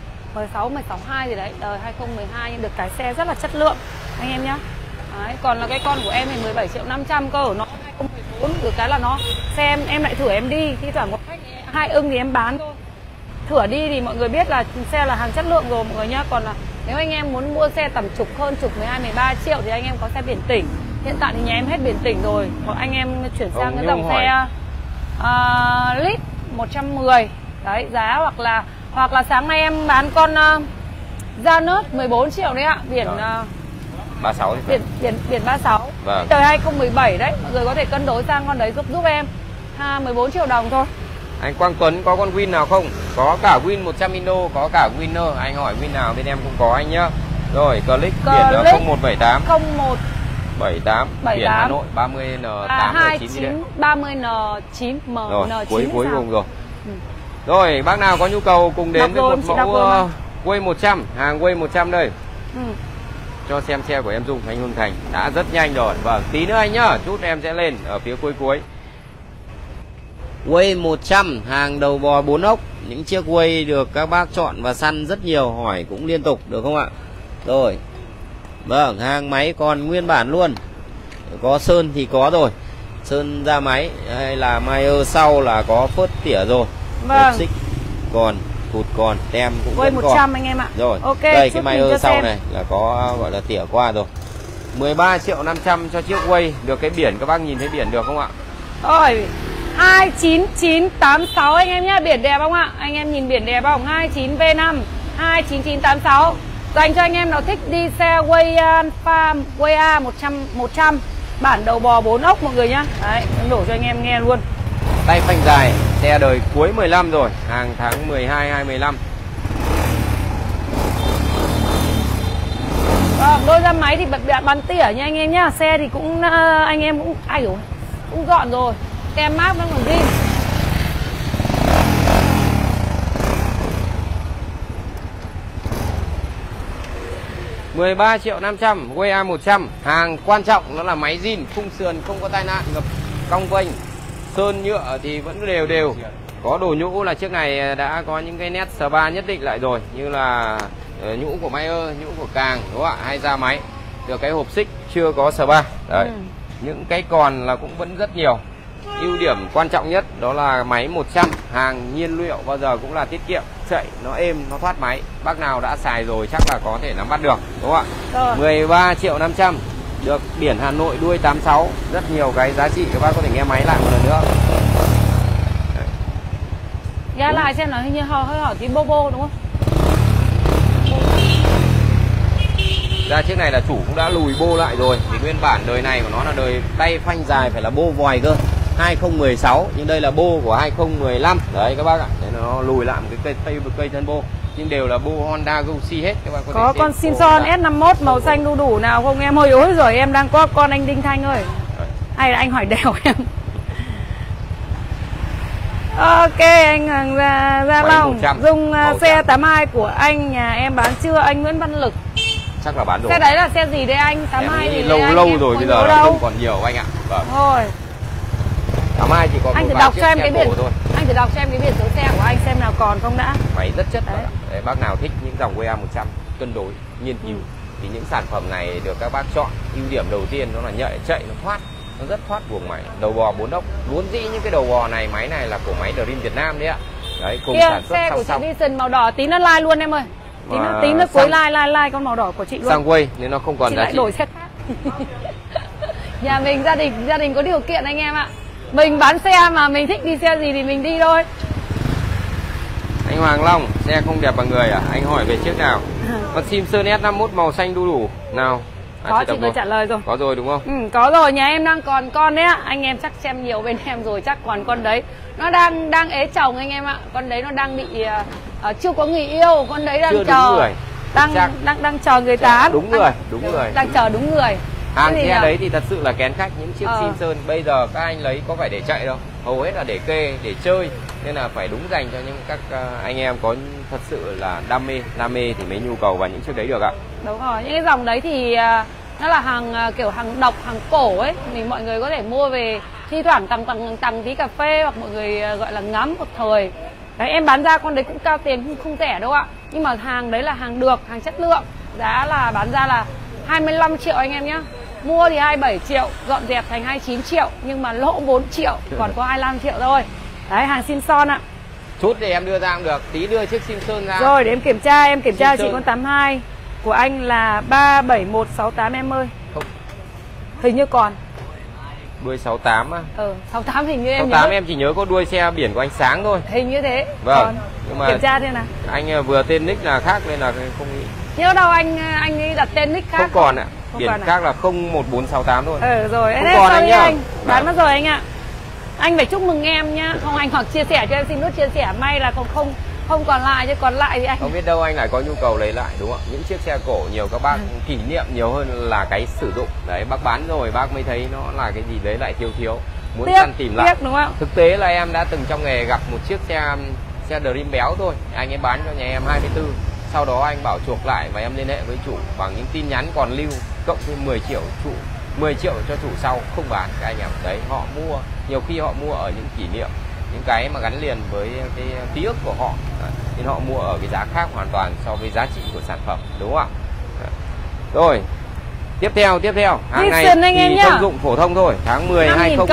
16 2 gì đấy, đời 2012 nhưng được cái xe rất là chất lượng anh em nhá. Đấy, còn là cái con của em thì 17 triệu 500 cơ, nó 2014 được cái là nó xe em lại thử em đi, thi thoảng một khách hai ưng thì em bán thôi. Thử đi thì mọi người biết là xe là hàng chất lượng rồi mọi người nhá. Còn là nếu anh em muốn mua xe tầm hơn chục 12 13 triệu thì anh em có xe biển tỉnh. Hiện tại thì nhà em hết biển tỉnh rồi, hoặc anh em chuyển sang cái dòng xe lít 110. Đấy, giá hoặc là sáng nay em bán con Janus 14 triệu đấy ạ, biển 36 biển 36. Vâng. Đời 2017 đấy, mọi người có thể cân đối sang con đấy giúp em. 14 triệu đồng thôi. Anh Quang Tuấn có con Win nào không? Có cả Win 100 Indo, có cả Winner. Anh hỏi Win nào bên em cũng có anh nhá. Rồi, Click biển 0178 0178 biển Hà Nội 30N8N9 30N9M. Rồi, cuối cùng rồi. Rồi, bác nào có nhu cầu cùng đến với một mẫu Way 100, hàng Way 100 đây. Cho xem xe của em Dung, anh Hưng Thành đã rất nhanh rồi. Vâng, tí nữa anh nhá, chút em sẽ lên ở phía cuối. Way 100, hàng đầu bò 4 ốc. Những chiếc Way được các bác chọn và săn rất nhiều, hỏi cũng liên tục, được không ạ? Rồi. Vâng, hàng máy còn nguyên bản luôn. Có sơn thì có rồi. Sơn ra máy hay là Mayer sau là có phớt tỉa rồi. Vâng. Xích còn, cụt còn, tem cũng Way 100 còn. Anh em ạ. Rồi, ok, đây cái Mayer sau này là có gọi là tỉa qua rồi. 13 triệu 500 cho chiếc Way. Được cái biển, các bác nhìn thấy biển được không ạ? Rồi, 29986 anh em nhá, biển đẹp không ạ? Anh em nhìn biển đẹp không? 29V5 29986. Dành cho anh em nào thích đi xe Way Alpha, Way A 100 bản đầu bò 4 ốc mọi người nhá. Đấy, em đổ cho anh em nghe luôn. Tay phanh dài, xe đời cuối 15 rồi, hàng tháng 12 2015. Đôi ra máy thì bắn tỉa nha anh em nhá. Xe thì cũng anh em cũng cũng gọn rồi. Tem mác vẫn còn zin. $13 triệu 500 Way A100. Hàng quan trọng nó là máy zin, khung sườn không có tai nạn ngập cong vênh. Sơn nhựa thì vẫn đều. Có đồ nhũ là chiếc này đã có những cái nét spa nhất định lại rồi, như là nhũ của Mayer, nhũ của Càng, đúng không ạ? Hay ra máy. Được cái hộp xích chưa có spa. Đấy. Những cái còn là cũng vẫn rất nhiều. Ưu điểm quan trọng nhất đó là máy 100, hàng nhiên liệu bao giờ cũng là tiết kiệm, chạy nó êm, nó thoát máy. Bác nào đã xài rồi chắc là có thể nắm bắt được, đúng không ạ? 13 triệu 500, được biển Hà Nội đuôi 86, rất nhiều cái giá trị, các bác có thể nghe máy lại một lần nữa. Nghe lại xem nó hình như hơi hỏi tí bobo đúng không? Ra chiếc này là chủ cũng đã lùi bô lại rồi, vì nguyên bản đời này của nó là đời tay phanh dài phải là bô vòi cơ. 2016 nhưng đây là bô của 2015. Đấy các bác ạ. Đấy, nó lùi lại một cái cây thân bô nhưng đều là bô Honda Galaxy hết. Các bạn có con Simpson S51 màu xanh đu đủ nào không em ơi? Ôi rồi em đang có con anh Đinh Thanh ơi. Hay là anh hỏi đèo em. Ok anh Hoàng Gia Long. Dùng xe 82 của anh nhà em bán chưa anh Nguyễn Văn Lực? Chắc là bán rồi. Xe đấy là xe gì đấy anh? 82 gì lâu anh, lâu rồi bây giờ không còn nhiều anh ạ. Vâng. Thôi. 82 chỉ còn anh thử đọc cho em cái biển thôi. Anh thử đọc cho em cái biển số xe của anh xem nào còn không đã. Máy rất chất đấy. Đấy, bác nào thích những dòng WA100 cân đối, nghiên cứu thì những sản phẩm này được các bác chọn. Ưu điểm đầu tiên nó là nhạy, chạy nó thoát, nó rất thoát buồng máy. Đầu bò 4 ốc. Vốn dĩ những cái đầu bò này, máy này là của máy Dream Việt Nam đấy ạ. Đấy, cùng sản xuất xe song của song. chị Vision màu đỏ tí nó like luôn em ơi. Tí nó cuối like con màu đỏ của chị luôn. Sang quay nên nó không còn chị giá lại trị. đổi xe khác. Nhà mình gia đình có điều kiện anh em ạ. Mình bán xe mà mình thích đi xe gì thì mình đi thôi. Anh Hoàng Long, xe không đẹp bằng người à? Anh hỏi về chiếc nào? Con Simpson S51 màu xanh đu đủ nào? Có, chị vừa trả lời rồi. Có rồi đúng không? Ừ, có rồi, nhà em đang còn con đấy ạ. Anh em chắc xem nhiều bên em rồi, chắc còn con đấy. Nó đang ế chồng anh em ạ. Con đấy nó đang bị chưa có người yêu, con đấy đang chờ. Đang chờ người tán. Đúng người, đúng người. Đang chờ đúng người. Hàng xe đấy thì thật sự là kén khách. Những chiếc Simpson bây giờ các anh lấy có phải để chạy đâu, hầu hết là để kê, để chơi. Nên là phải đúng dành cho những các anh em có thật sự là đam mê thì mới nhu cầu vào những chiếc đấy được ạ. Đúng rồi, những cái dòng đấy thì nó là hàng kiểu hàng độc, hàng cổ ấy. Thì mọi người có thể mua về thi thoảng tặng tí cà phê, hoặc mọi người gọi là ngắm một thời. Đấy, em bán ra con đấy cũng cao tiền, không rẻ đâu ạ. Nhưng mà hàng đấy là hàng được, hàng chất lượng. Giá là bán ra là 25 triệu anh em nhé. Mua thì 27 triệu, dọn dẹp thành 29 triệu. Nhưng mà lỗ 4 triệu, còn có 25 triệu thôi. Đấy, hàng Simpson ạ. Chút thì em đưa ra cũng được, tí đưa chiếc Simpson ra. Rồi, để em kiểm tra chị con 82. Của anh là 37168 em ơi. Không. Hình như còn. Đuôi 68 á? 68 hình như em 68 nhớ. em chỉ nhớ có đuôi xe biển của anh Sáng thôi. Hình như thế. Vâng. Còn. Nhưng mà kiểm tra thế nào. Anh vừa tên nick là khác nên là không nghĩ. Nhớ đâu anh ấy đặt tên nick khác. Không còn ạ. Không biển còn khác là 01468 thôi. Rồi. Không còn anh nhá. Bán mất rồi anh ạ. Anh phải chúc mừng em nhá. Không anh hoặc chia sẻ cho em, xin nút chia sẻ. May là không còn lại, chứ còn lại thì anh không biết đâu anh lại có nhu cầu lấy lại, đúng không? Những chiếc xe cổ nhiều các bác kỷ niệm nhiều hơn là cái sử dụng. Đấy, bác bán rồi bác mới thấy nó là cái gì đấy lại thiếu, muốn săn tìm lại. Đúng không? Thực tế là em đã từng trong nghề gặp một chiếc xe Dream béo thôi, anh ấy bán cho nhà em 24. Sau đó anh bảo chuộc lại và em liên hệ với chủ bằng những tin nhắn còn lưu, cộng thêm 10 triệu chủ 10 triệu cho chủ sau không bán. Các anh em đấy, họ mua, nhiều khi họ mua ở những kỷ niệm, những cái mà gắn liền với cái ký ức của họ, nên họ mua ở cái giá khác hoàn toàn so với giá trị của sản phẩm, đúng không ạ? Rồi tiếp theo hàng này thì thông dụng phổ thông thôi. Tháng 10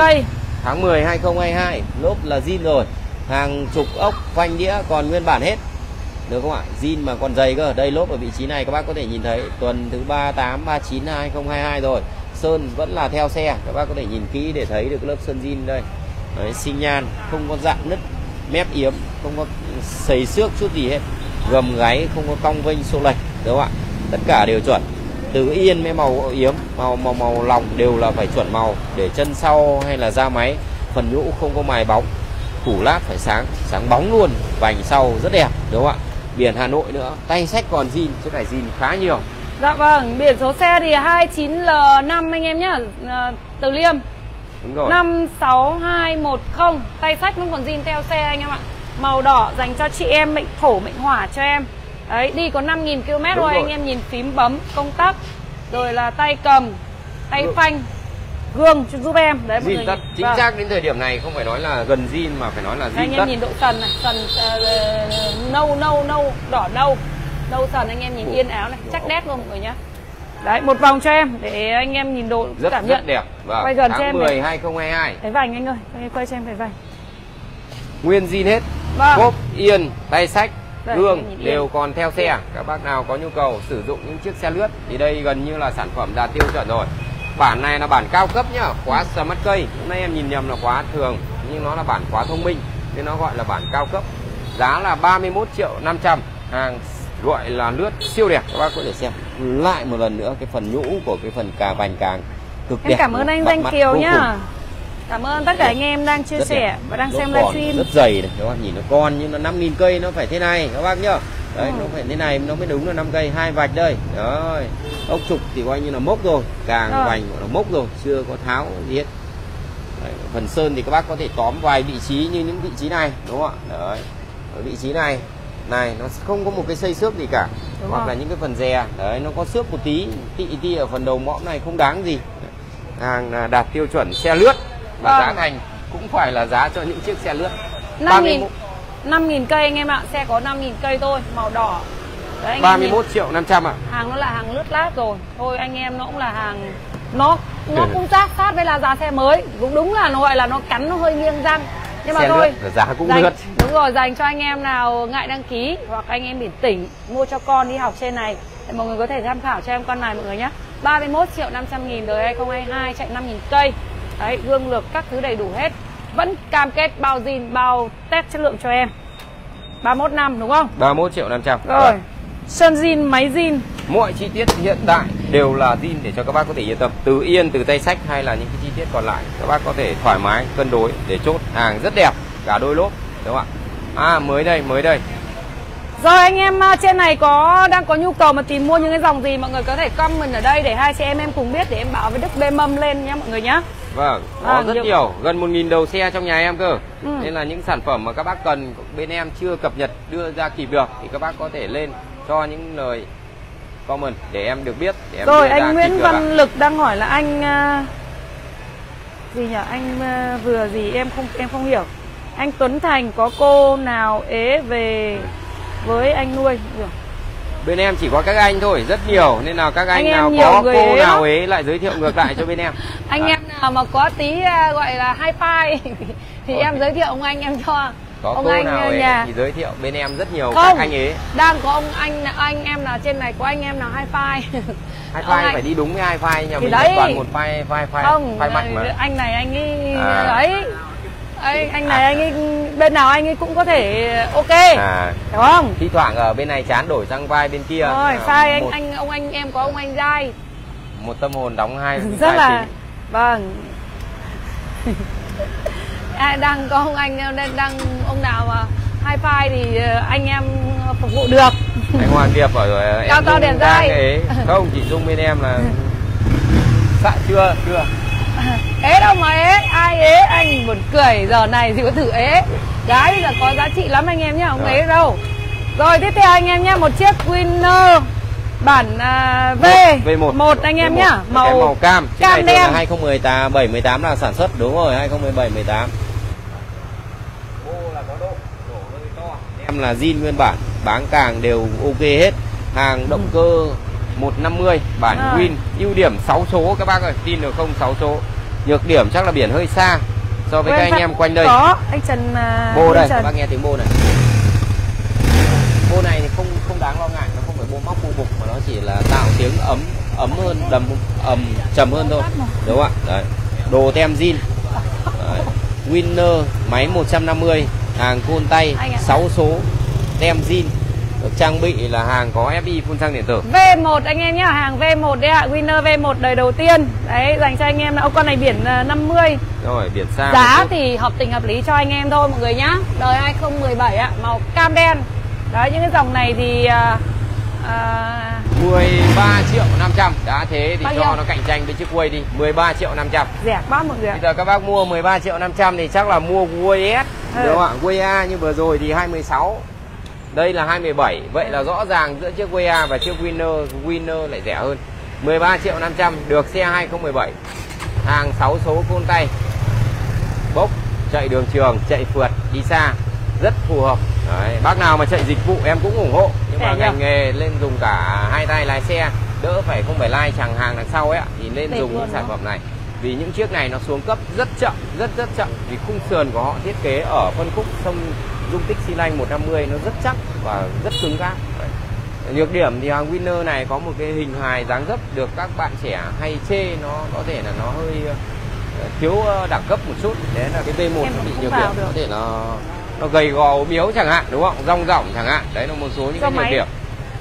2022, lốp là zin rồi, hàng trục ốc phanh đĩa còn nguyên bản hết, được không ạ? Zin mà còn dày cơ. Đây lốp ở vị trí này các bác có thể nhìn thấy, tuần thứ 38 39 2022 rồi. Sơn vẫn là theo xe, các bác có thể nhìn kỹ để thấy được lớp sơn zin đây. Đấy, xi nhan, không có dạn nứt, mép yếm, không có sầy xước chút gì hết, gầm gáy không có cong vênh xô lệch, đúng không ạ? Tất cả đều chuẩn, từ yên với màu yếm, màu lòng đều là phải chuẩn màu, để chân sau hay là da máy, phần nhũ không có mài bóng, phủ lát phải sáng bóng luôn, vành sau rất đẹp, đúng không ạ? Biển Hà Nội nữa, tay xách còn zin, chiếc này zin khá nhiều. Dạ vâng, biển số xe thì 29L5 anh em nhá, Từ Liêm. Đúng rồi. 56210, tay sách vẫn còn zin theo xe anh em ạ. Màu đỏ dành cho chị em mệnh thổ mệnh hỏa cho em. Đấy, đi có 5.000 km thôi, anh em nhìn phím bấm, công tắc, rồi là tay cầm, tay phanh, gương giúp em. Đấy, zin tất, chính xác đến thời điểm này không phải nói là gần zin mà phải nói là zin tất. Anh em nhìn độ sần này, sần nâu, đỏ nâu sần, anh em nhìn yên áo này, chắc đét luôn mọi người nhá. Đấy, một vòng cho em để anh em nhìn độ cảm nhận. Rất đẹp. Vâng. Quay gần tháng cho em 10 2022. Cái vành anh ơi, quay cho em cái vành. Nguyên zin hết. Vâng. Cốp yên, tay xách, đây, gương đều còn theo xe. Các bác nào có nhu cầu sử dụng những chiếc xe lướt thì đây gần như là sản phẩm đạt tiêu chuẩn rồi. Bản này là bản cao cấp nhá, khóa smart cây. Hôm nay em nhìn nhầm là khóa thường, nhưng nó là bản khóa thông minh nên nó gọi là bản cao cấp. Giá là 31.500.000. Hàng gọi là lướt siêu đẹp. Các bác có thể xem lại một lần nữa cái phần nhũ của cái phần cà vành càng cực đẹp. Em cảm ơn anh Danh Kiều nhá. Cảm ơn tất cả anh em đang chia sẻ và đang xem livestream. Rất dày này, các bác nhìn nó con nhưng nó 5.000 cây nó phải thế này các bác nhá. Đấy, nó phải thế này nó mới đúng là 5 cây, 2 vạch đây. Đấy. Ốc trục thì coi như là mốc rồi, càng vành gọi là mốc rồi, chưa có tháo gì hết. Đấy, phần sơn thì các bác có thể tóm vài vị trí như những vị trí này, đúng không ạ? Đấy. Ở vị trí này nó không có một cái xây xước gì cả. Đúng hoặc rồi. là những cái phần dè đấy nó có xước một tí ti ở phần đầu mõm này không đáng gì. Hàng đạt tiêu chuẩn xe lướt và giá thành cũng phải là giá cho những chiếc xe lướt. 5.000 cây anh em ạ, xe có 5.000 cây thôi, màu đỏ. Đấy, anh 31 triệu 500 ạ. Hàng nó là hàng lướt lát rồi. Thôi anh em nó cũng là hàng nó cũng sát với là giá xe mới. Cũng đúng là nó gọi là nó cắn nó hơi nghiêng răng. Nhưng mà xe thôi, lướt, giá cũng lướt. Đúng rồi, dành cho anh em nào ngại đăng ký hoặc anh em biển tỉnh mua cho con đi học trên này thì mọi người có thể tham khảo cho em con này mọi người nhé. 31 triệu 500 nghìn đời 2022 chạy 5.000 cây. Đấy, gương lược các thứ đầy đủ hết. Vẫn cam kết bao zin, bao test chất lượng cho em. 31 năm đúng không? 31 triệu 500. Rồi. Sơn zin, máy zin. Mọi chi tiết hiện tại đều là zin để cho các bác có thể yên tâm. Từ yên, từ tay sách hay là những cái chi tiết còn lại các bác có thể thoải mái cân đối để chốt. Hàng rất đẹp, cả đôi lốp, đúng không ạ? Mới đây. Rồi anh em trên này đang có nhu cầu mà tìm mua những cái dòng gì mọi người có thể comment ở đây để hai chị em cùng biết để em bảo với Đức bê mâm lên nhé mọi người nhé. Vâng, có rất nhiều, gần 1.000 đầu xe trong nhà em cơ. Nên là những sản phẩm mà các bác cần bên em chưa cập nhật đưa ra kịp được thì các bác có thể lên cho những lời comment để em được biết. Để em rồi anh Nguyễn Văn Lực đang hỏi là anh gì nhỉ? Anh vừa gì em không hiểu. Anh Tuấn Thành có cô nào ế về với anh nuôi? Bên em chỉ có các anh thôi, rất nhiều nên là các anh nào có cô nào ấy lại giới thiệu ngược lại cho bên em. Anh em nào mà có tí gọi là hi-fi thì em giới thiệu ông anh em cho. Có ông cô anh nào ấy nhà thì giới thiệu bên em rất nhiều. Không, các anh ấy đang có ông anh em nào trên này có anh em nào hi-fi. Hi-fi phải đi đúng với hi-fi, nhà mình toàn một file mạnh mà. Anh này anh ấy đấy. Anh này anh ấy bên nào anh ấy cũng có thể ok, hiểu không? Thi thoảng ở bên này chán đổi sang vai bên kia. Rồi sai ông anh em có ông anh dai. Một tâm hồn đóng hai rất là chính. Vâng. Đang có ông anh nên đang ông nào mà hi-fi thì anh em phục vụ được. Anh Hoàng Điệp ở rồi cao to đèn dai. Không, chị Dung bên em là xạ chưa. Ế đâu mà ế, ai ế anh buồn cười, giờ này thì có thử ế. Gái bây giờ có giá trị lắm anh em nhá, không ế đâu. Rồi tiếp theo anh em nhá, một chiếc Winner bản V1 anh em nhá, màu cam. Cam đen. Là 2017-18 là sản xuất, đúng rồi, 2017-18. Ô là có độ hơi to. Em là zin nguyên bản, báng càng đều ok hết. Hàng động cơ 150 bản Win, ưu điểm 6 số các bác ơi, tin được không? 6 số. Nhược điểm chắc là biển hơi xa so với các anh em quanh đây. Có anh Trần bô đây, các bác nghe tiếng bô này. Bô này thì không đáng lo ngại, nó không phải bô móc bô bục mà nó chỉ là tạo tiếng ấm hơn, trầm hơn thôi. Đúng không ạ? Đấy. Đồ tem zin. Winner máy 150, hàng côn tay 6 số, tem zin. Được trang bị là hàng có FI phun xăng điện tử. V1 anh em nhé, hàng V1 đấy ạ, Winner V1 đời đầu tiên. Đấy, dành cho anh em là con này biển 50. Rồi, biển xa. Giá thì hợp tình hợp lý cho anh em thôi mọi người nhá. Đời 2017 ạ, màu cam đen. Đấy, những cái dòng này thì 13 triệu 500. Đã thế thì cho nó cạnh tranh với chiếc Way đi. 13 triệu 500. Rẻ quá mọi người ạ. Bây giờ các bác mua 13 triệu 500 thì chắc là mua Way S. Đúng không ạ? Way A như vừa rồi thì 216. Đây là 217. Vậy là rõ ràng giữa chiếc Way A và chiếc Winner lại rẻ hơn. 13 triệu 500 được xe 2017. Hàng 6 số côn tay. Bốc, chạy đường trường, chạy phượt, đi xa rất phù hợp. Đấy, bác nào mà chạy dịch vụ em cũng ủng hộ. Nhưng mà ngành nghề lên dùng cả hai tay lái xe, đỡ không phải lai chẳng hàng đằng sau ấy ạ, thì nên dùng những sản phẩm này. Vì những chiếc này nó xuống cấp rất chậm, rất chậm. Vì khung sườn của họ thiết kế ở phân khúc sông dung tích xi lanh 150 nó rất chắc và rất cứng cáp. Nhược điểm thì hàng Winner này có một cái hình hài dáng dấp được các bạn trẻ hay chê, nó có thể là nó hơi thiếu đẳng cấp một chút. Đấy là cái V1 nó bị nhược điểm, có thể nó gầy gò ốm yếu chẳng hạn, đúng không? Rong rỏng chẳng hạn. Đấy là một số những cái nhược điểm.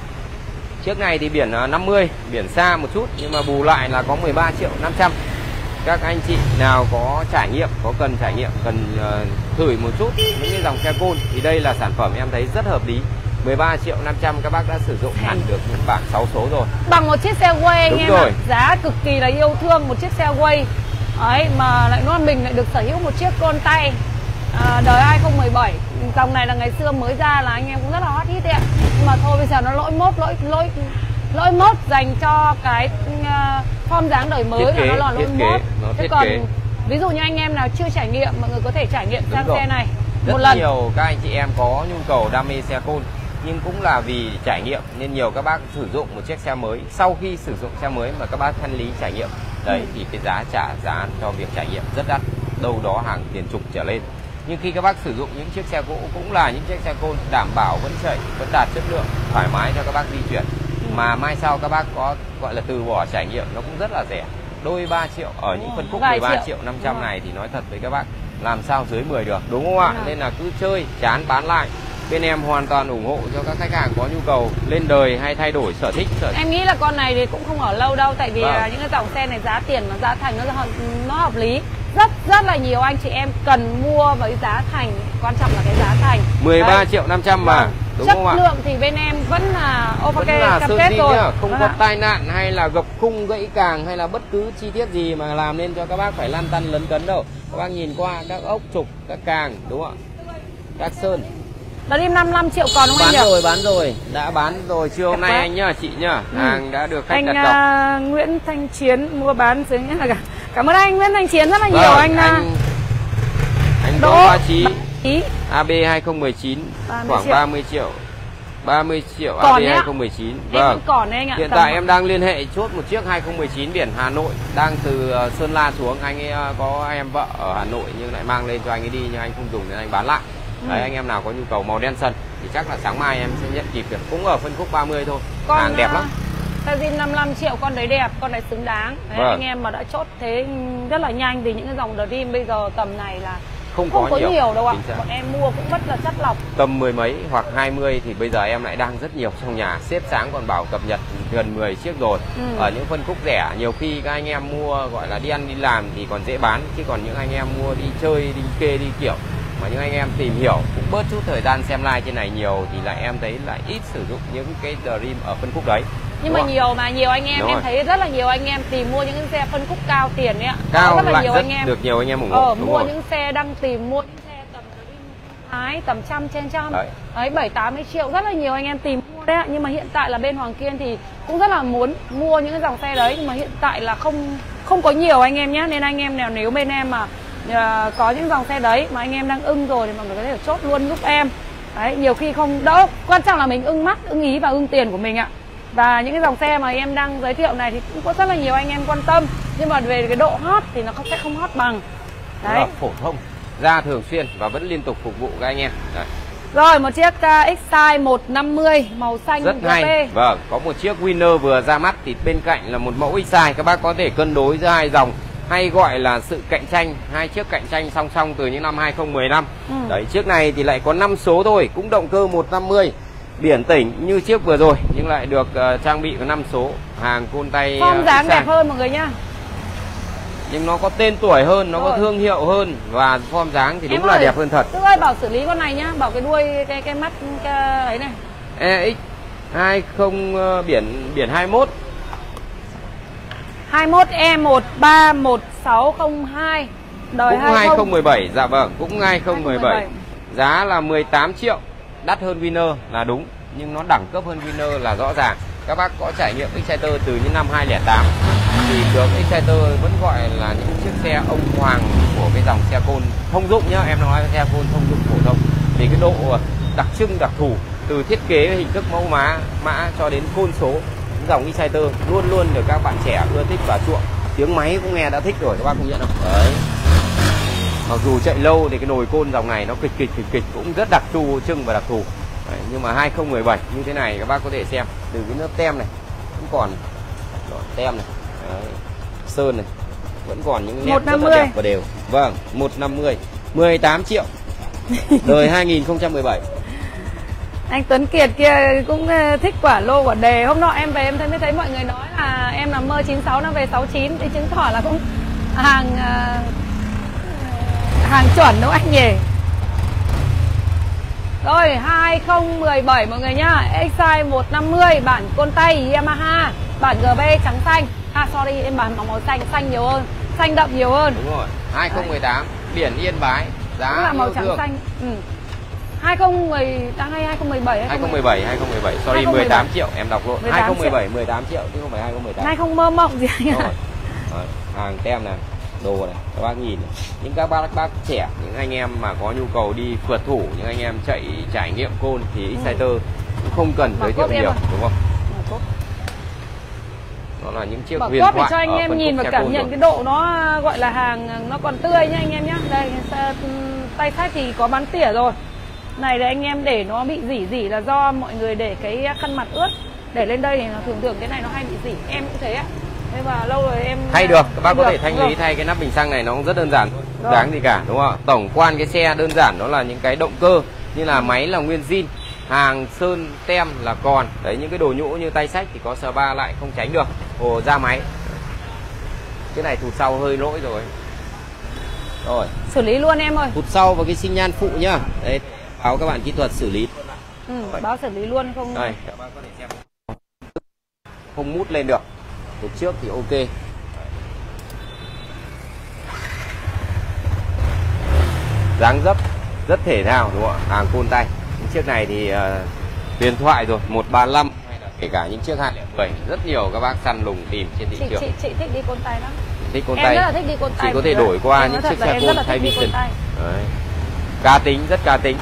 Chiếc này thì biển 50, biển xa một chút nhưng mà bù lại là có 13 triệu 500. các anh chị nào có trải nghiệm, có cần trải nghiệm, cần thử một chút những cái dòng xe Côn thì đây là sản phẩm em thấy rất hợp lý. 13.500.000 các bác đã sử dụng hẳn được một bảng 6 số rồi. Bằng một chiếc xe Way anh em ạ. Giá cực kỳ là yêu thương một chiếc xe Way. Đấy, mà lại nói mình lại được sở hữu một chiếc Côn tay đời 2017. Dòng này là ngày xưa mới ra là anh em cũng rất là hot hit đấy ạ. Nhưng mà thôi bây giờ nó lỗi mốt dành cho cái form dáng đời mới là nó là lỗi mốt. Thế còn ví dụ như anh em nào chưa trải nghiệm, mọi người có thể trải nghiệm sang xe này một lần. Rất nhiều các anh chị em có nhu cầu đam mê xe Côn, nhưng cũng là vì trải nghiệm nên nhiều các bác sử dụng một chiếc xe mới. Sau khi sử dụng xe mới mà các bác thanh lý trải nghiệm đấy thì cái giá trả giá cho việc trải nghiệm rất đắt, đâu đó hàng tiền chục trở lên. Nhưng khi các bác sử dụng những chiếc xe cũ cũng là những chiếc xe Côn, đảm bảo vẫn chạy, vẫn đạt chất lượng, thoải mái cho các bác di chuyển. Mà mai sau các bác có gọi là từ bỏ trải nghiệm, nó cũng rất là rẻ, đôi 3 triệu ở những phân khúc 13.500.000 này thì nói thật với các bác làm sao dưới 10 được, đúng không ạ? Nên là cứ chơi chán bán lại. Bên em hoàn toàn ủng hộ cho các khách hàng có nhu cầu lên đời hay thay đổi sở thích. Em nghĩ là con này thì cũng không ở lâu đâu, tại vì những cái dòng xe này giá tiền nó giá thành nó hợp lý. Rất là nhiều anh chị em cần mua với giá thành, quan trọng là cái giá thành 13.500.000 mà đúng chất không ạ? Chất lượng thì bên em vẫn là ok, cam sơn kết rồi nhá, không có tai nạn hay là gập khung gãy càng hay là bất cứ chi tiết gì mà làm nên cho các bác phải lăn tăn lấn cấn đâu. Các bác nhìn qua các ốc trục, các càng, đúng không ạ? Các sơn. Dream 55 triệu còn không anh nhỉ? Bán rồi, đã bán rồi trưa hôm nay anh nhá, chị nhá. Hàng đã được khách đặt cọc. Anh Nguyễn Thanh Chiến mua bán dưới nhá. Cảm ơn anh Nguyễn Thanh Chiến rất là nhiều. Anh Đỗ Ba Chí AB 2019 khoảng 30 triệu. 30 triệu AB 2019. Vâng. Còn đấy anh ạ. Hiện tại em đang liên hệ chốt một chiếc 2019 biển Hà Nội, đang từ Sơn La xuống. Anh ấy có em vợ ở Hà Nội nhưng lại mang lên cho anh ấy đi, nhưng anh không dùng nên anh bán lại. Đấy, anh em nào có nhu cầu màu đen sần thì chắc là sáng mai em sẽ nhận kịp được, cũng ở phân khúc 30 thôi. Hàng đẹp lắm. Dream 55 triệu con đấy đẹp, con đấy xứng đáng. Đấy, anh em mà đã chốt thế rất là nhanh vì những cái dòng Dream bây giờ tầm này là không có nhiều đâu ạ. Bọn em mua cũng rất là chất lọc. Tầm 10 mấy hoặc 20 thì bây giờ em lại đang rất nhiều trong nhà. Sếp sáng còn bảo cập nhật gần 10 chiếc rồi. Ở những phân khúc rẻ, nhiều khi các anh em mua gọi là đi ăn đi làm thì còn dễ bán, chứ còn những anh em mua đi chơi, đi kê, đi kiểu mà những anh em tìm hiểu cũng bớt chút thời gian xem live trên này nhiều thì lại em thấy lại ít sử dụng những cái Dream ở phân khúc đấy. Nhưng mà nhiều anh em thấy rất là nhiều anh em tìm mua những cái xe phân khúc cao tiền đấy ạ. Cao rất là nhiều anh em được nhiều anh em ủng hộ. Mua những xe đang tìm mua những xe tầm Dream tầm trăm trên trăm. Đấy 7-80 triệu rất là nhiều anh em tìm mua đấy ạ. Nhưng mà hiện tại là bên Hoàng Kiên thì cũng rất là muốn mua những cái dòng xe đấy, nhưng mà hiện tại là không có nhiều anh em nhé. Nên anh em nào nếu bên em mà có những dòng xe đấy mà anh em đang ưng rồi thì mọi người có thể chốt luôn giúp em. Đấy, nhiều khi không đỡ, quan trọng là mình ưng mắt, ưng ý và ưng tiền của mình ạ. Và những cái dòng xe mà em đang giới thiệu này thì cũng có rất là nhiều anh em quan tâm, nhưng mà về cái độ hot thì nó sẽ không hot bằng. Đấy. Phổ thông, ra thường xuyên và vẫn liên tục phục vụ các anh em. Đấy. Rồi một chiếc Excite 150 màu xanh rất hay. Vâng, có một chiếc Winner vừa ra mắt thì bên cạnh là một mẫu Excite, các bác có thể cân đối giữa hai dòng, hay gọi là sự cạnh tranh, hai chiếc cạnh tranh song song từ những năm 2015. Đấy, chiếc này thì lại có 5 số thôi, cũng động cơ 150, biển tỉnh như chiếc vừa rồi nhưng lại được trang bị có 5 số, hàng Côn tay. Form dáng đẹp hơn mọi người nhá. Nhưng nó có tên tuổi hơn, nó có thương hiệu hơn và form dáng thì đúng là đẹp hơn thật. Tức ơi bảo xử lý con này nhá, bảo cái đuôi cái mắt cái ấy này. EX20 biển 21. 21 E131602 đời cũng 2017, dạ vâng, cũng 2017. Giá là 18 triệu, đắt hơn Winner là đúng, nhưng nó đẳng cấp hơn Winner là rõ ràng. Các bác có trải nghiệm Exciter từ những năm 2008 thì được Exciter vẫn gọi là những chiếc xe ông hoàng của cái dòng xe Côn thông dụng nhá, em nói xe Côn thông dụng phổ thông, vì cái độ đặc trưng đặc thù từ thiết kế hình thức mẫu mã cho đến côn số. Dòng Exciter luôn luôn được các bạn trẻ ưa thích và chuộng. Tiếng máy cũng nghe đã thích rồi, các bác công nhận không? Đấy. Mặc dù chạy lâu thì cái nồi Côn dòng này nó kịch cũng rất đặc trưng và đặc thù. Đấy, nhưng mà 2017 như thế này các bác có thể xem từ cái lớp tem này vẫn còn tem này. Đấy. Sơn này vẫn còn những nét rất là đẹp và đều. Vâng, 150, 18 triệu. Đời 2017. Anh Tuấn Kiệt kia cũng thích quả lô quả đề. Hôm nọ em về em mới thấy mọi người nói là em nằm mơ 96 nó về 69 thì chứng tỏ là cũng hàng chuẩn đâu anh nhỉ. Rồi 2017 mọi người nhá. Excite 150 bản côn tay Yamaha, bản GB trắng xanh. Sorry em bản màu xanh nhiều hơn, xanh đậm nhiều hơn. Đúng rồi. 2018 đấy. Biển Yên Bái, giá cũng là màu trắng xanh. 2010 hay 2017 2017 sorry 18 triệu em đọc luôn. 2017 18 triệu chứ không phải 2018. Nay không mơ mộng gì anh ạ. Hàng tem này, đồ này các bác nhìn này. Những các bác trẻ, những anh em mà có nhu cầu đi phượt thủ, những anh em chạy trải nghiệm côn thì Exciter cũng không cần giới thiệu nhiều đúng không? Nó là những chiếc huyền thoại để cho anh em nhìn và cảm nhận cái độ nó gọi là hàng nó còn tươi nhá anh em nhá. Đây tay sách thì có bán tỉa rồi. Này để anh em để nó bị rỉ là do mọi người để cái khăn mặt ướt. Để lên đây thì nó thường cái này nó hay bị rỉ, em cũng thế ạ. Thế mà lâu rồi em thay được, các bác có thể thanh lý thay cái nắp bình xăng này, nó cũng rất đơn giản thôi, không đáng gì cả đúng không ạ? Tổng quan cái xe đơn giản đó là những cái động cơ như là máy là nguyên zin, hàng sơn tem là còn đấy, những cái đồ nhũ như tay sách thì có sờ ba lại không tránh được, ồ ra máy. Cái này thụt sau hơi lỗi rồi. Rồi xử lý luôn em ơi. Thụt sau và cái xi nhan phụ nhá. Đấy, báo các bạn kỹ thuật xử lý. Báo xử lý luôn không. Đây, các bạn có thể xem. Không mút lên được. Thụt trước thì ok. Dáng dấp rất thể thao đúng không ạ? Hàng côn tay. Những chiếc này thì huyền thoại rồi, 135 hay là kể cả những chiếc 207 rất nhiều các bác săn lùng tìm trên thị trường. Chị thích đi côn tay lắm. Thích côn em tay. rất là thích đi côn tay. Chị có thể đổi qua những chiếc xe côn thay Vision. Đấy. Cá tính, rất cá tính.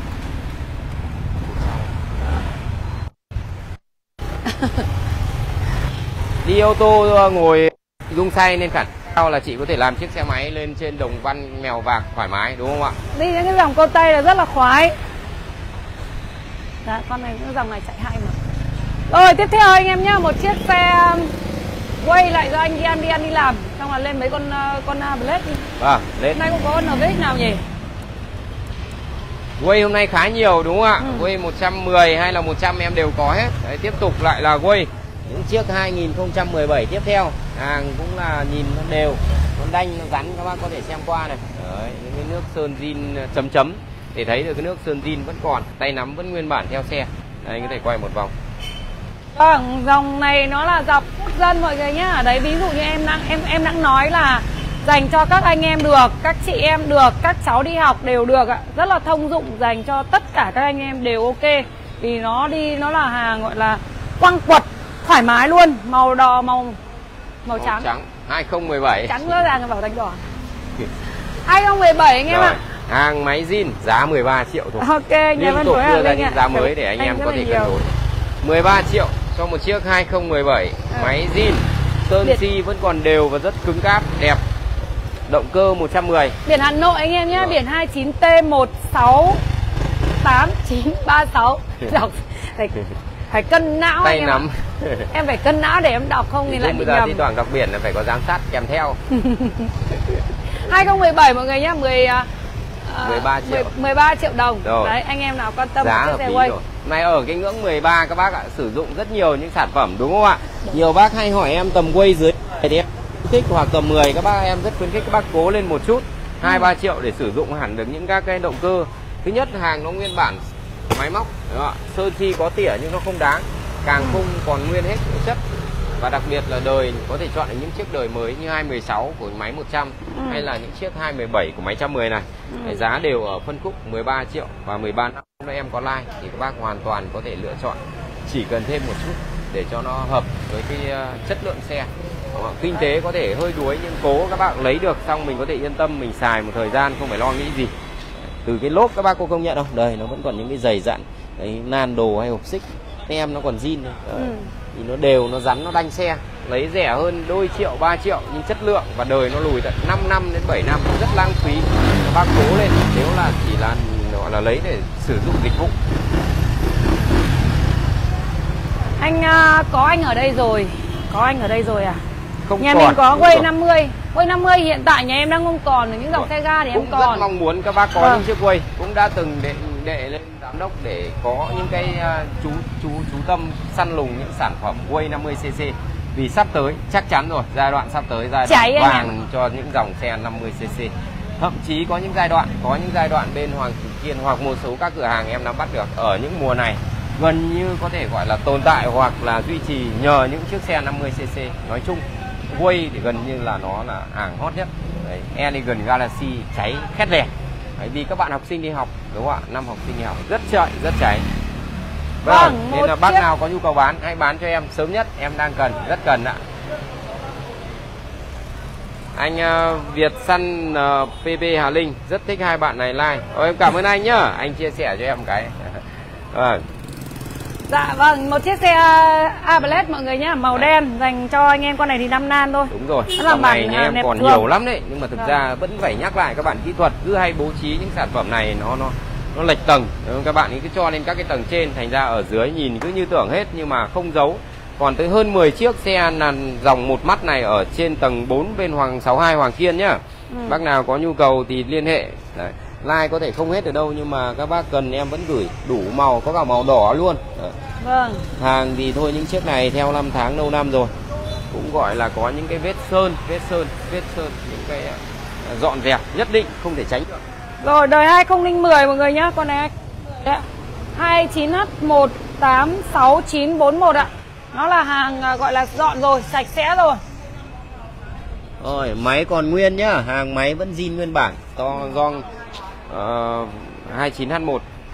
Đi ô tô ngồi rung say nên khẳng sau là chị có thể làm chiếc xe máy lên trên đồng văn Mèo Vạc thoải mái đúng không ạ? Đi những cái dòng côn tay là rất là khoái. Đấy, con này cái dòng này chạy hay mà. Rồi tiếp theo anh em nhá, một chiếc xe quay lại cho anh đi làm, xong là lên mấy con Blade đi. Vâng, lên. Hôm nay cũng có con NVX nào nhỉ? Way hôm nay khá nhiều đúng không ạ? Way 110 hay là 100 em đều có hết. Đấy, tiếp tục lại là Way những chiếc 2017 tiếp theo, hàng cũng là nhìn nó đều, con đanh nó rắn, các bác có thể xem qua này. Đấy, những cái nước sơn zin chấm để thấy được cái nước sơn zin vẫn còn, tay nắm vẫn nguyên bản theo xe. Đây anh có thể quay một vòng. Vâng, dòng này nó là dọc quốc dân mọi người nhá. Đấy, ví dụ như em đang nói là dành cho các anh em được, các chị em được, các cháu đi học đều được ạ. Rất là thông dụng, dành cho tất cả các anh em đều ok. Vì nó là hàng gọi là quăng quật thoải mái luôn, màu đỏ màu trắng. 2017. Trắng rõ ràng bảo thành đỏ. 2017 anh em ạ. Hàng máy zin giá 13 triệu thôi. Ok, liên tục đưa ra những giá mới để anh em có thể cân đối. 13 triệu cho một chiếc 2017 máy zin, sơn xi vẫn còn đều và rất cứng cáp, đẹp. Động cơ 110. Biển Hà Nội anh em nhé, biển 29T16836. Đọc phải cân não tay anh nắm. Em phải cân não để em đọc không thì lại bị nhầm. Thi thoảng đọc biển là phải có giám sát kèm theo. 2017 mọi người nhé, 13 triệu đồng. Rồi. Đấy, anh em nào quan tâm giá chiếc hợp xe lý quay. rồi. Này ở cái ngưỡng 13 các bác ạ, sử dụng rất nhiều những sản phẩm đúng không ạ? Nhiều bác hay hỏi em tầm quay dưới thì em thích, hoặc tầm 10 các bác em rất khuyến khích các bác cố lên một chút, 2-3 triệu để sử dụng hẳn được những các cái động cơ. Thứ nhất, hàng nó nguyên bản máy móc, đúng không ạ? Sơn chi có tỉa nhưng nó không đáng, càng khung còn nguyên hết chất. Và đặc biệt là đời có thể chọn được những chiếc đời mới như 216 của máy 100 hay là những chiếc 217 của máy 110 này. Giá đều ở phân khúc 13 triệu và 13 năm nếu em có like thì các bác hoàn toàn có thể lựa chọn. Chỉ cần thêm một chút để cho nó hợp với cái chất lượng xe. Kinh tế có thể hơi đuối nhưng cố các bạn lấy được, xong mình có thể yên tâm mình xài một thời gian không phải lo nghĩ gì. Từ cái lốp các bác có công nhận không? Đây nó vẫn còn những cái dày dặn, đấy, nan đồ hay hộp xích, tem nó còn zin thì nó đều, nó rắn, nó đanh xe. Lấy rẻ hơn đôi triệu 3 triệu nhưng chất lượng và đời nó lùi tận 5 năm đến 7 năm, rất lãng phí. Các bác cố lên nếu là chỉ là gọi là lấy để sử dụng dịch vụ. Anh có anh ở đây rồi. Có anh ở đây rồi à? Không nhà còn, mình có Way 50. Way 50 hiện tại nhà em đang không còn, những dòng xe ga thì em còn. Rất mong muốn các bác có những chiếc Way, cũng đã từng đệ lên giám đốc để có những cái chú tâm săn lùng những sản phẩm Way 50cc Vì sắp tới chắc chắn rồi, giai đoạn sắp tới giai đoạn vàng cho những dòng xe 50cc. Thậm chí có những giai đoạn bên Hoàng Tử Kiên hoặc một số các cửa hàng em nắm bắt được ở những mùa này gần như có thể gọi là tồn tại hoặc là duy trì nhờ những chiếc xe 50cc. Nói chung Way thì gần như là nó là hàng hot nhất. Đấy, Elegant Galaxy cháy khét lẹt. Vì các bạn học sinh đi học, đúng không ạ? Năm học sinh đi học rất cháy. Vâng, nên là bác nào có nhu cầu bán hãy bán cho em sớm nhất, em đang cần, rất cần ạ. Anh Việt Sun PB Hà Linh rất thích hai bạn này like. Em cảm ơn anh nhá, anh chia sẻ cho em cái. Dạ vâng, một chiếc xe Ablet mọi người nhá, màu đen dành cho anh em. Con này thì 5 nan thôi. Đúng rồi, dòng này nhà em còn nhiều lắm đấy, nhưng mà thực ra vẫn phải nhắc lại các bạn kỹ thuật cứ hay bố trí những sản phẩm này nó lệch tầng. Các bạn cứ cho lên các cái tầng trên, thành ra ở dưới nhìn cứ như tưởng hết nhưng mà không giấu. Còn tới hơn 10 chiếc xe là dòng một mắt này ở trên tầng 4 bên Hoàng 62 Hoàng Kiên nhá. Bác nào có nhu cầu thì liên hệ. Đấy. Like có thể không hết ở đâu nhưng mà các bác cần em vẫn gửi đủ màu, có cả màu đỏ luôn. Đấy. Vâng. Hàng thì thôi những chiếc này theo năm tháng lâu năm rồi cũng gọi là có những cái vết sơn, những cái dọn dẹp nhất định không thể tránh được. Rồi đời 2010 mọi người nhá, con này 29H18691 ạ. Nó là hàng gọi là dọn rồi, sạch sẽ rồi. Rồi, máy còn nguyên nhá, hàng máy vẫn zin nguyên bản, gong 29H1.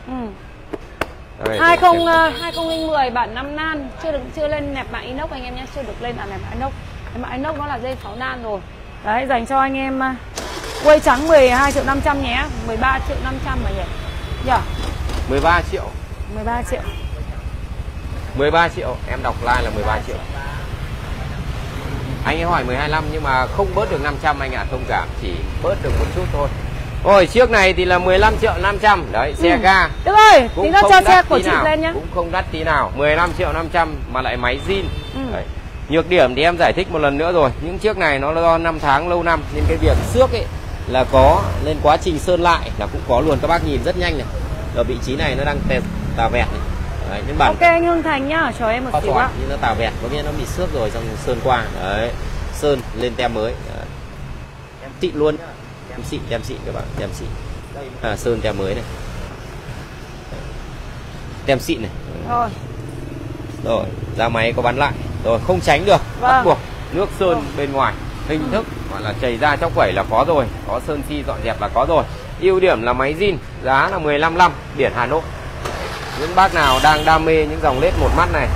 2010 bản 5 nan, chưa lên nẹp mạ inox anh em nhé, chưa được lên nẹp mạ inox. Mạ inox nó là dây 6 nan rồi. Đấy, dành cho anh em quay trắng 12.500.000 nhé, 13.500.000 mà nhỉ. Yeah. 13 triệu. 13 triệu, em đọc like là 13 triệu. Anh ấy hỏi 12.5 nhưng mà không bớt được 500 anh ạ, thông cảm, chỉ bớt được một chút thôi. Ôi, chiếc này thì là 15.500.000. Đấy, xe ga. Được rồi, tí nữa cho xe của chị lên nhá. Cũng không đắt tí nào, 15.500.000 mà lại máy zin. Đấy. Nhược điểm thì em giải thích một lần nữa rồi. Những chiếc này nó do năm tháng lâu năm nên cái việc xước ấy là có, lên quá trình sơn lại là cũng có luôn. Các bác nhìn rất nhanh này. Ở vị trí này nó đang tà vẹt này. Đấy, những bản ok anh Hưng Thành nhá, cho em một xíu ạ. Nhưng nó tà vẹt, có nghĩa nó bị xước rồi xong sơn qua. Đấy, sơn lên tem mới. Đấy. Em xịn luôn. Tem xịn các bạn, tem xịn. Sơn tem mới này. Tem xịn này. Rồi, ra máy có bắn lại. Rồi, không tránh được, bắt buộc nước sơn bên ngoài. Hình thức gọi là chảy ra chóc vẩy là có rồi, có sơn si dọn dẹp là có rồi. Ưu điểm là máy zin, giá là 15.500, biển Hà Nội. Những bác nào đang đam mê những dòng led một mắt này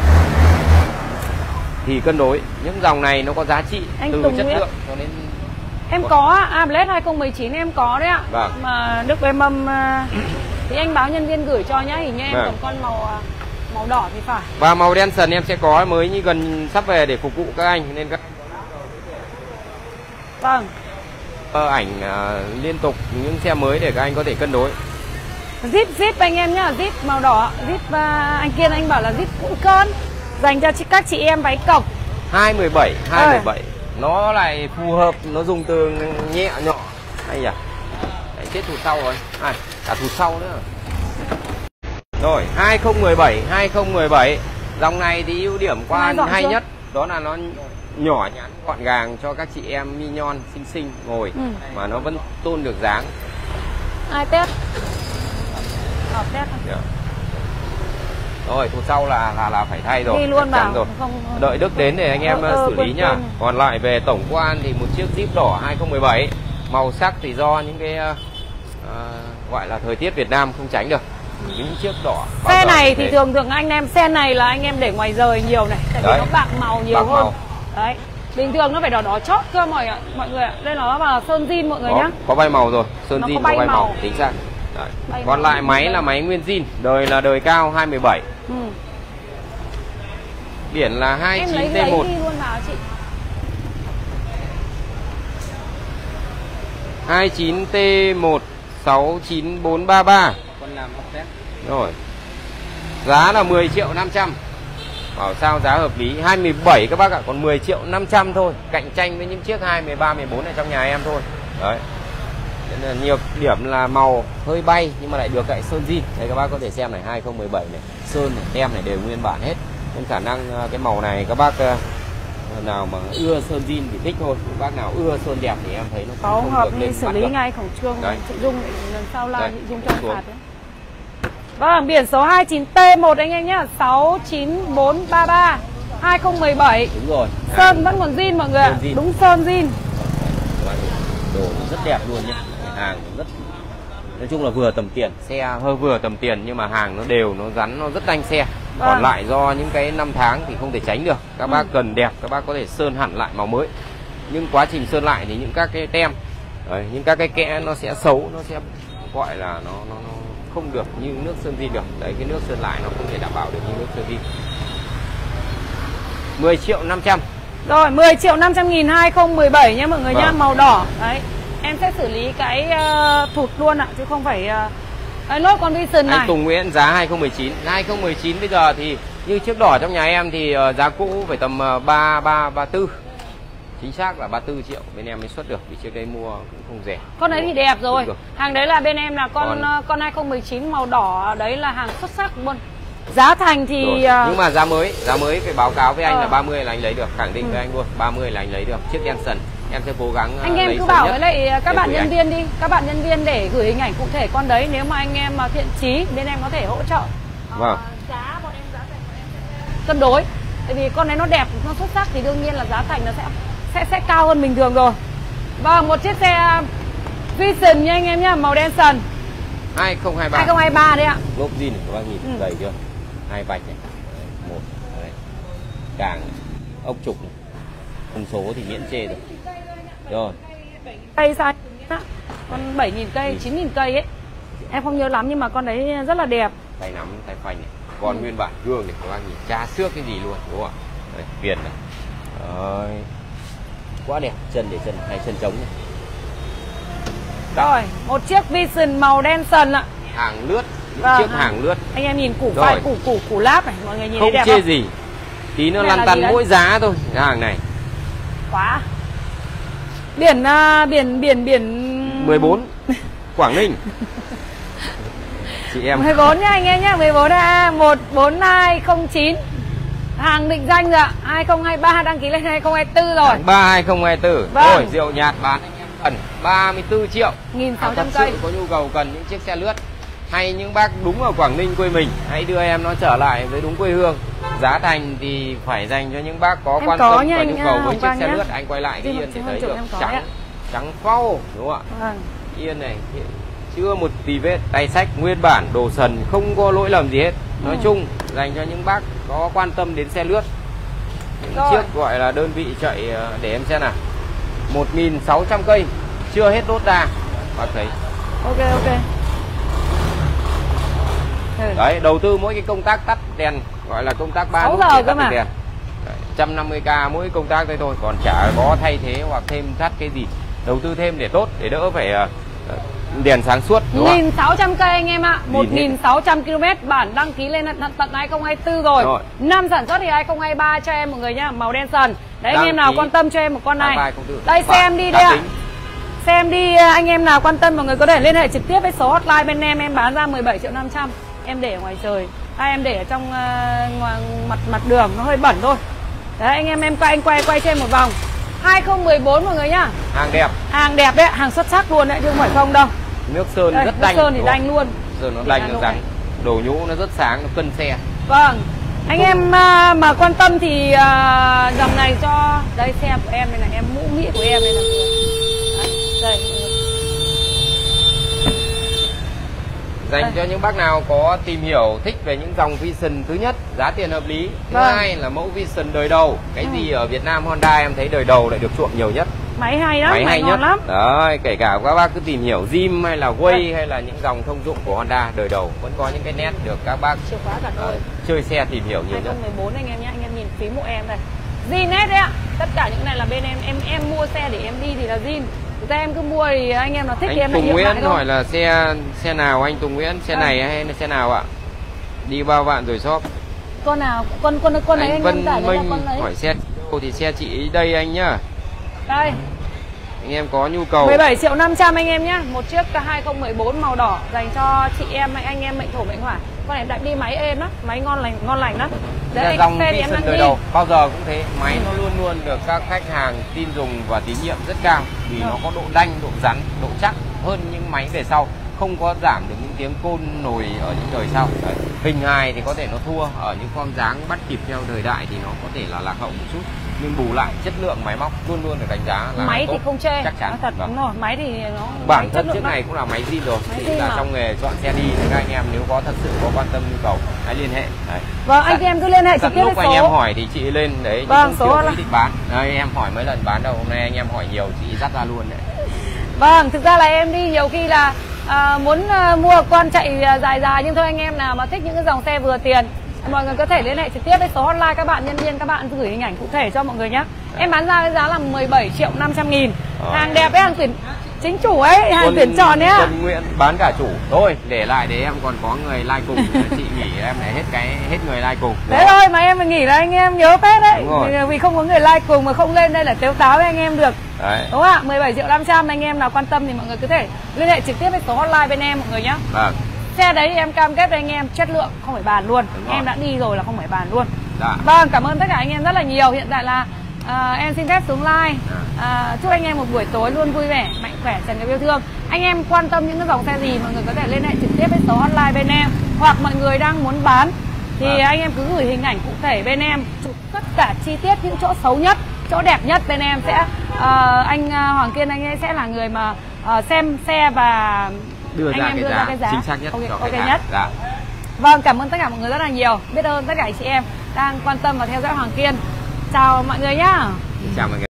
thì cân đối. Những dòng này nó có giá trị từ chất lượng cho đến. Em có Ablet 2019 em có đấy ạ. Vâng. Mà Đức với mâm thì anh báo nhân viên gửi cho nhá, hình như em còn con màu đỏ thì phải. Và màu đen sần em sẽ có mới như gần sắp về để phục vụ các anh nên các vâng. Ảnh liên tục những xe mới để các anh có thể cân đối. Zip anh em nhá, zip màu đỏ, zip anh Kiên anh bảo là zip cũng cơn dành cho các chị em váy cộc 217. Nó lại phù hợp, nó dùng từ nhẹ nhỏ. Hay nhỉ? Đấy, chết thụt sau rồi. Cả thụt sau nữa. Rồi, 2017. Dòng này thì ưu điểm qua hay nhất đó là nó nhỏ nhắn gọn gàng cho các chị em mignon xinh ngồi mà nó vẫn tôn được dáng. Ai test? Rồi, thụt sau là phải thay rồi. Đi luôn bảo. Rồi. Đợi Đức đến để anh em xử lý nhá. Còn lại về tổng quan thì một chiếc Jeep đỏ 2017. Màu sắc thì do những cái gọi là thời tiết Việt Nam không tránh được. Những chiếc đỏ. Xe này thì thường anh em, xe này là anh em để ngoài rời nhiều này, tại vì nó bạc màu nhiều hơn. Đấy. Bình thường nó phải đỏ chót cơ mọi người ạ. Đây nó là sơn zin mọi người nhá. Có bay màu rồi, sơn zin có bay màu, chính xác. Còn lại máy là máy nguyên zin, đời là đời cao 217. Biển là 29T1. Em 29T1 69433. Rồi. Giá là 10.500.000. Bảo sao giá hợp lý, 27 các bác ạ, còn 10.500.000 thôi, cạnh tranh với những chiếc 13, 14 ở trong nhà em thôi. Đấy. Nên là nhiều điểm là màu hơi bay nhưng mà lại được gậy sơn zin. Đây các bác có thể xem này, 2017 này, sơn này, tem này đều nguyên bản hết. Nên khả năng cái màu này các bác nào mà ưa sơn zin thì thích thôi, bác nào ưa sơn đẹp thì em thấy nó có không hợp được đi xử lý được. ngay khẩn trương. Chị Dung lần sau là Đây, chị Dung cho em xuống. phạt đấy. Vâng, biển số 29T1 anh em nhá, 69433 2017. Đúng rồi. Sơn vẫn còn zin mọi người ạ. Đúng sơn zin. Đồ rất đẹp luôn nhé. Hàng rất, nói chung là vừa tầm tiền, xe hơi vừa tầm tiền nhưng mà hàng nó đều, nó rắn, nó rất nhanh xe. Vâng. Còn lại do những cái năm tháng thì không thể tránh được. Các bác cần đẹp, các bác có thể sơn hẳn lại màu mới. Nhưng quá trình sơn lại thì những các cái tem, đấy, những các cái kẽ nó sẽ xấu, nó sẽ gọi là nó không được như nước sơn zin được. Đấy, cái nước sơn lại nó không thể đảm bảo được như nước sơn zin. 10.500.000. Rồi 10.500.000 2017 nhé mọi người nhá, Vâng. màu đỏ. Đấy. Em sẽ xử lý cái thụt luôn ạ, chứ không phải lốt con Vision này. Anh Tùng Nguyễn giá 2019. 2019 bây giờ thì như chiếc đỏ trong nhà em thì giá cũ phải tầm 34. Chính xác là 34 triệu bên em mới xuất được, vì trước đây mua cũng không rẻ. Con đấy thì đẹp rồi. Được. Hàng đấy là bên em là con 2019 màu đỏ đấy là hàng xuất sắc luôn. Giá thành thì nhưng mà giá mới phải báo cáo với anh là 30 là anh lấy được, khẳng định với anh luôn, 30 là anh lấy được. Chiếc Jensen em sẽ cố gắng anh em lấy cứ sớm bảo nhất với lại các để bạn gửi nhân anh. viên đi, các bạn nhân viên để gửi hình ảnh cụ thể con đấy, nếu mà anh em mà thiện chí bên em có thể hỗ trợ. Vâng. Giá bọn em, giá thành bọn em sẽ cân đối. Tại vì con này nó đẹp, nó xuất sắc thì đương nhiên là giá thành nó sẽ cao hơn bình thường rồi. Vâng, một chiếc xe Vision nha anh em nhá, màu đen sần. 2023. 2023 đấy ạ. Lốp zin các bác nhìn đầy chưa? Hai vạch này. Một đấy. Càng ốc trục này. Thông số thì miễn chê rồi. Rồi. Cây sao? Con 7.000 cây, 9.000 cây ấy. Em không nhớ lắm nhưng mà con đấy rất là đẹp. Tay nắm, tay phanh này. Còn nguyên bản gương này các bác nhìn chả xước cái gì luôn, đúng không ạ? Đây, viền này. Đấy. Quá đẹp, chân để chân hay chân trống này. Rồi, một chiếc Vision màu đen sần ạ. Hàng lướt, Vâng, chiếc hàng lướt. Anh em nhìn củ Rồi. phai, củ láp này, mọi người nhìn Không thấy đẹp chê không? gì. Tí nó Này lăn là tăn gì đấy? mỗi giá thôi, cái hàng này. Quá. Biển 14 Quảng Ninh. Chị em 14 nhá anh em nhá, 14A 14209. Hàng định danh rồi ạ, 2023 đăng ký lên 2024 rồi. tháng 3 2024. Vâng. Rồi rượu nhạt bán gần 34 triệu. 1.600 Thật cây. sự có nhu cầu cần những chiếc xe lướt hay những bác đúng ở Quảng Ninh quê mình, hãy đưa em nó trở lại với đúng quê hương. Giá thành thì phải dành cho những bác có Em quan có tâm nha và anh, nhu cầu với Hồng chiếc Vang xe nhá. lướt. Anh quay lại cái Xin yên thì hỏi thấy chồng được em có đấy ạ. trắng phau, đúng không ạ? Vâng. Yên này chưa một tì vết, tay sách nguyên bản, đồ sần, không có lỗi lầm gì hết. Nói chung dành cho những bác có quan tâm đến xe lướt. Những Rồi. chiếc gọi là đơn vị chạy để em xem nào. 1.600 cây chưa hết đốt đa. Bác thấy. Ok. Đấy, đầu tư mỗi cái công tắc tắt đèn gọi là công tắc 3 6 nút giờ để cơ tắt mà. được đèn. 150k mỗi công tắc đấy thôi, còn chả có thay thế hoặc thêm thắt cái gì. Đầu tư thêm để tốt, để đỡ phải đèn sáng suốt, đúng không? 1.600 cây anh em ạ, 1.600 km, bản đăng ký lên tận 2024 rồi. Năm sản xuất thì 2023 cho em mọi người nhá, màu đen sần. Đấy, anh em nào quan tâm cho em một con này. Đây xem đi đây ạ. Xem đi anh em nào quan tâm mọi người có thể liên hệ trực tiếp với số hotline bên em bán ra 17.500.000. Em để ở ngoài trời, hay em để ở trong mặt đường nó hơi bẩn thôi. Đấy anh em quay cho em một vòng. 2014 mọi người nhá. Hàng đẹp. Hàng đẹp đấy, hàng xuất sắc luôn đấy chứ không phải không đâu. Nước sơn đây, rất nước đanh. Sơn thì đanh luôn. Sơn nó đanh, nó rắn. Đồ nhũ nó rất sáng, nó cân xe. Vâng. Anh em mà quan tâm thì dòng này cho đây xe của em đây này, em mũ mỹ của em đây này. Đây. Dành cho những bác nào có tìm hiểu thích về những dòng Vision, thứ nhất giá tiền hợp lý, thứ hai là mẫu Vision đời đầu. Cái gì ở Việt Nam Honda em thấy đời đầu lại được chuộng nhiều nhất. Máy hay lắm, máy hay ngon nhất lắm. Đấy, kể cả các bác cứ tìm hiểu Jim hay là Way hay là những dòng thông dụng của Honda đời đầu vẫn có những cái nét được các bác chìa khóa cả đôi. Chơi xe tìm hiểu nhiều nhất. 2014 anh em nhé, anh em nhìn phím của em đây. Zin hết đấy ạ. Tất cả những này là bên em mua xe để em đi thì là zin. Thực ra em cứ mua thì anh em nào thích thì em lại Tùng hiệu Nguyễn lại thôi. hỏi là xe nào anh Tùng Nguyễn, xe này hay là xe nào ạ? Đi bao bạn rồi shop. Con nào? Con này anh Vân giải Minh con lấy. hỏi xe thì xe chị đây anh nhá. Đây. Anh em có nhu cầu 17.500.000 anh em nhá. Một chiếc 2014 màu đỏ dành cho chị em anh em mệnh thổ mệnh hỏa. con này đạp đi máy êm lắm, máy ngon lành lắm. Đấy, dòng Vision đời đầu bao giờ cũng thế, máy nó luôn luôn được các khách hàng tin dùng và tín nhiệm rất cao vì nó có độ đanh, độ rắn, độ chắc hơn những máy về sau, không có giảm được những tiếng côn nồi ở những đời sau. Đấy. Hình hài thì có thể nó thua ở những con dáng bắt kịp theo thời đại thì nó có thể là lạc hậu một chút, nhưng bù lại chất lượng máy móc luôn luôn được đánh giá là máy tốt, thì không chê, chắc chắn. thật đúng rồi, máy thì nó bản thân chiếc này cũng là máy zin rồi, thì là trong nghề chọn xe đi thì các anh em nếu có thật sự có quan tâm nhu cầu hãy liên hệ. Đấy. Vâng, anh em cứ liên hệ trực tiếp với số. Lúc anh em hỏi thì chị lên đấy, vâng, số là định bán. Đây em hỏi mấy lần bán đâu, hôm nay anh em hỏi nhiều chị dắt ra luôn đấy. Vâng, thực ra là em đi nhiều khi là muốn mua con chạy dài nhưng thôi anh em nào mà thích những cái dòng xe vừa tiền, mọi người có thể liên hệ trực tiếp với số hotline các bạn, nhân viên các bạn gửi hình ảnh cụ thể cho mọi người nhé. Em bán ra cái giá là 17.500.000. Hàng đẹp ấy, hàng tuyển chính chủ ấy, hàng tuyển chọn nhá. Quân Nguyễn bán cả chủ. Thôi, để lại để em còn có người like cùng. Chị nghỉ em lại hết người like cùng. Đấy thôi mà em nghỉ là anh em nhớ phết đấy. Vì không có người like cùng mà không lên đây là tếu táo với anh em được. Đấy. Đúng không ạ? 17.500.000 anh em nào quan tâm thì mọi người có thể liên hệ trực tiếp với số hotline bên em mọi người nhé. Vâng. Xe đấy em cam kết với anh em chất lượng không phải bàn luôn. Em đã đi rồi là không phải bàn luôn. Dạ. Vâng, cảm ơn tất cả anh em rất là nhiều. Hiện tại là em xin phép xuống live. Chúc anh em một buổi tối luôn vui vẻ, mạnh khỏe, tràn ngập yêu thương. Anh em quan tâm những cái dòng xe gì mọi người có thể liên hệ trực tiếp với số hotline bên em, hoặc mọi người đang muốn bán thì anh em cứ gửi hình ảnh cụ thể bên em, chụp tất cả chi tiết những chỗ xấu nhất, chỗ đẹp nhất bên em sẽ anh Hoàng Kiên anh ấy sẽ là người mà xem xe và đưa ra cái giá chính xác nhất cho khách hàng. Dạ. Vâng, cảm ơn tất cả mọi người rất là nhiều. Biết ơn tất cả chị em đang quan tâm và theo dõi Hoàng Kiên. Chào mọi người nhá. Chào mọi người.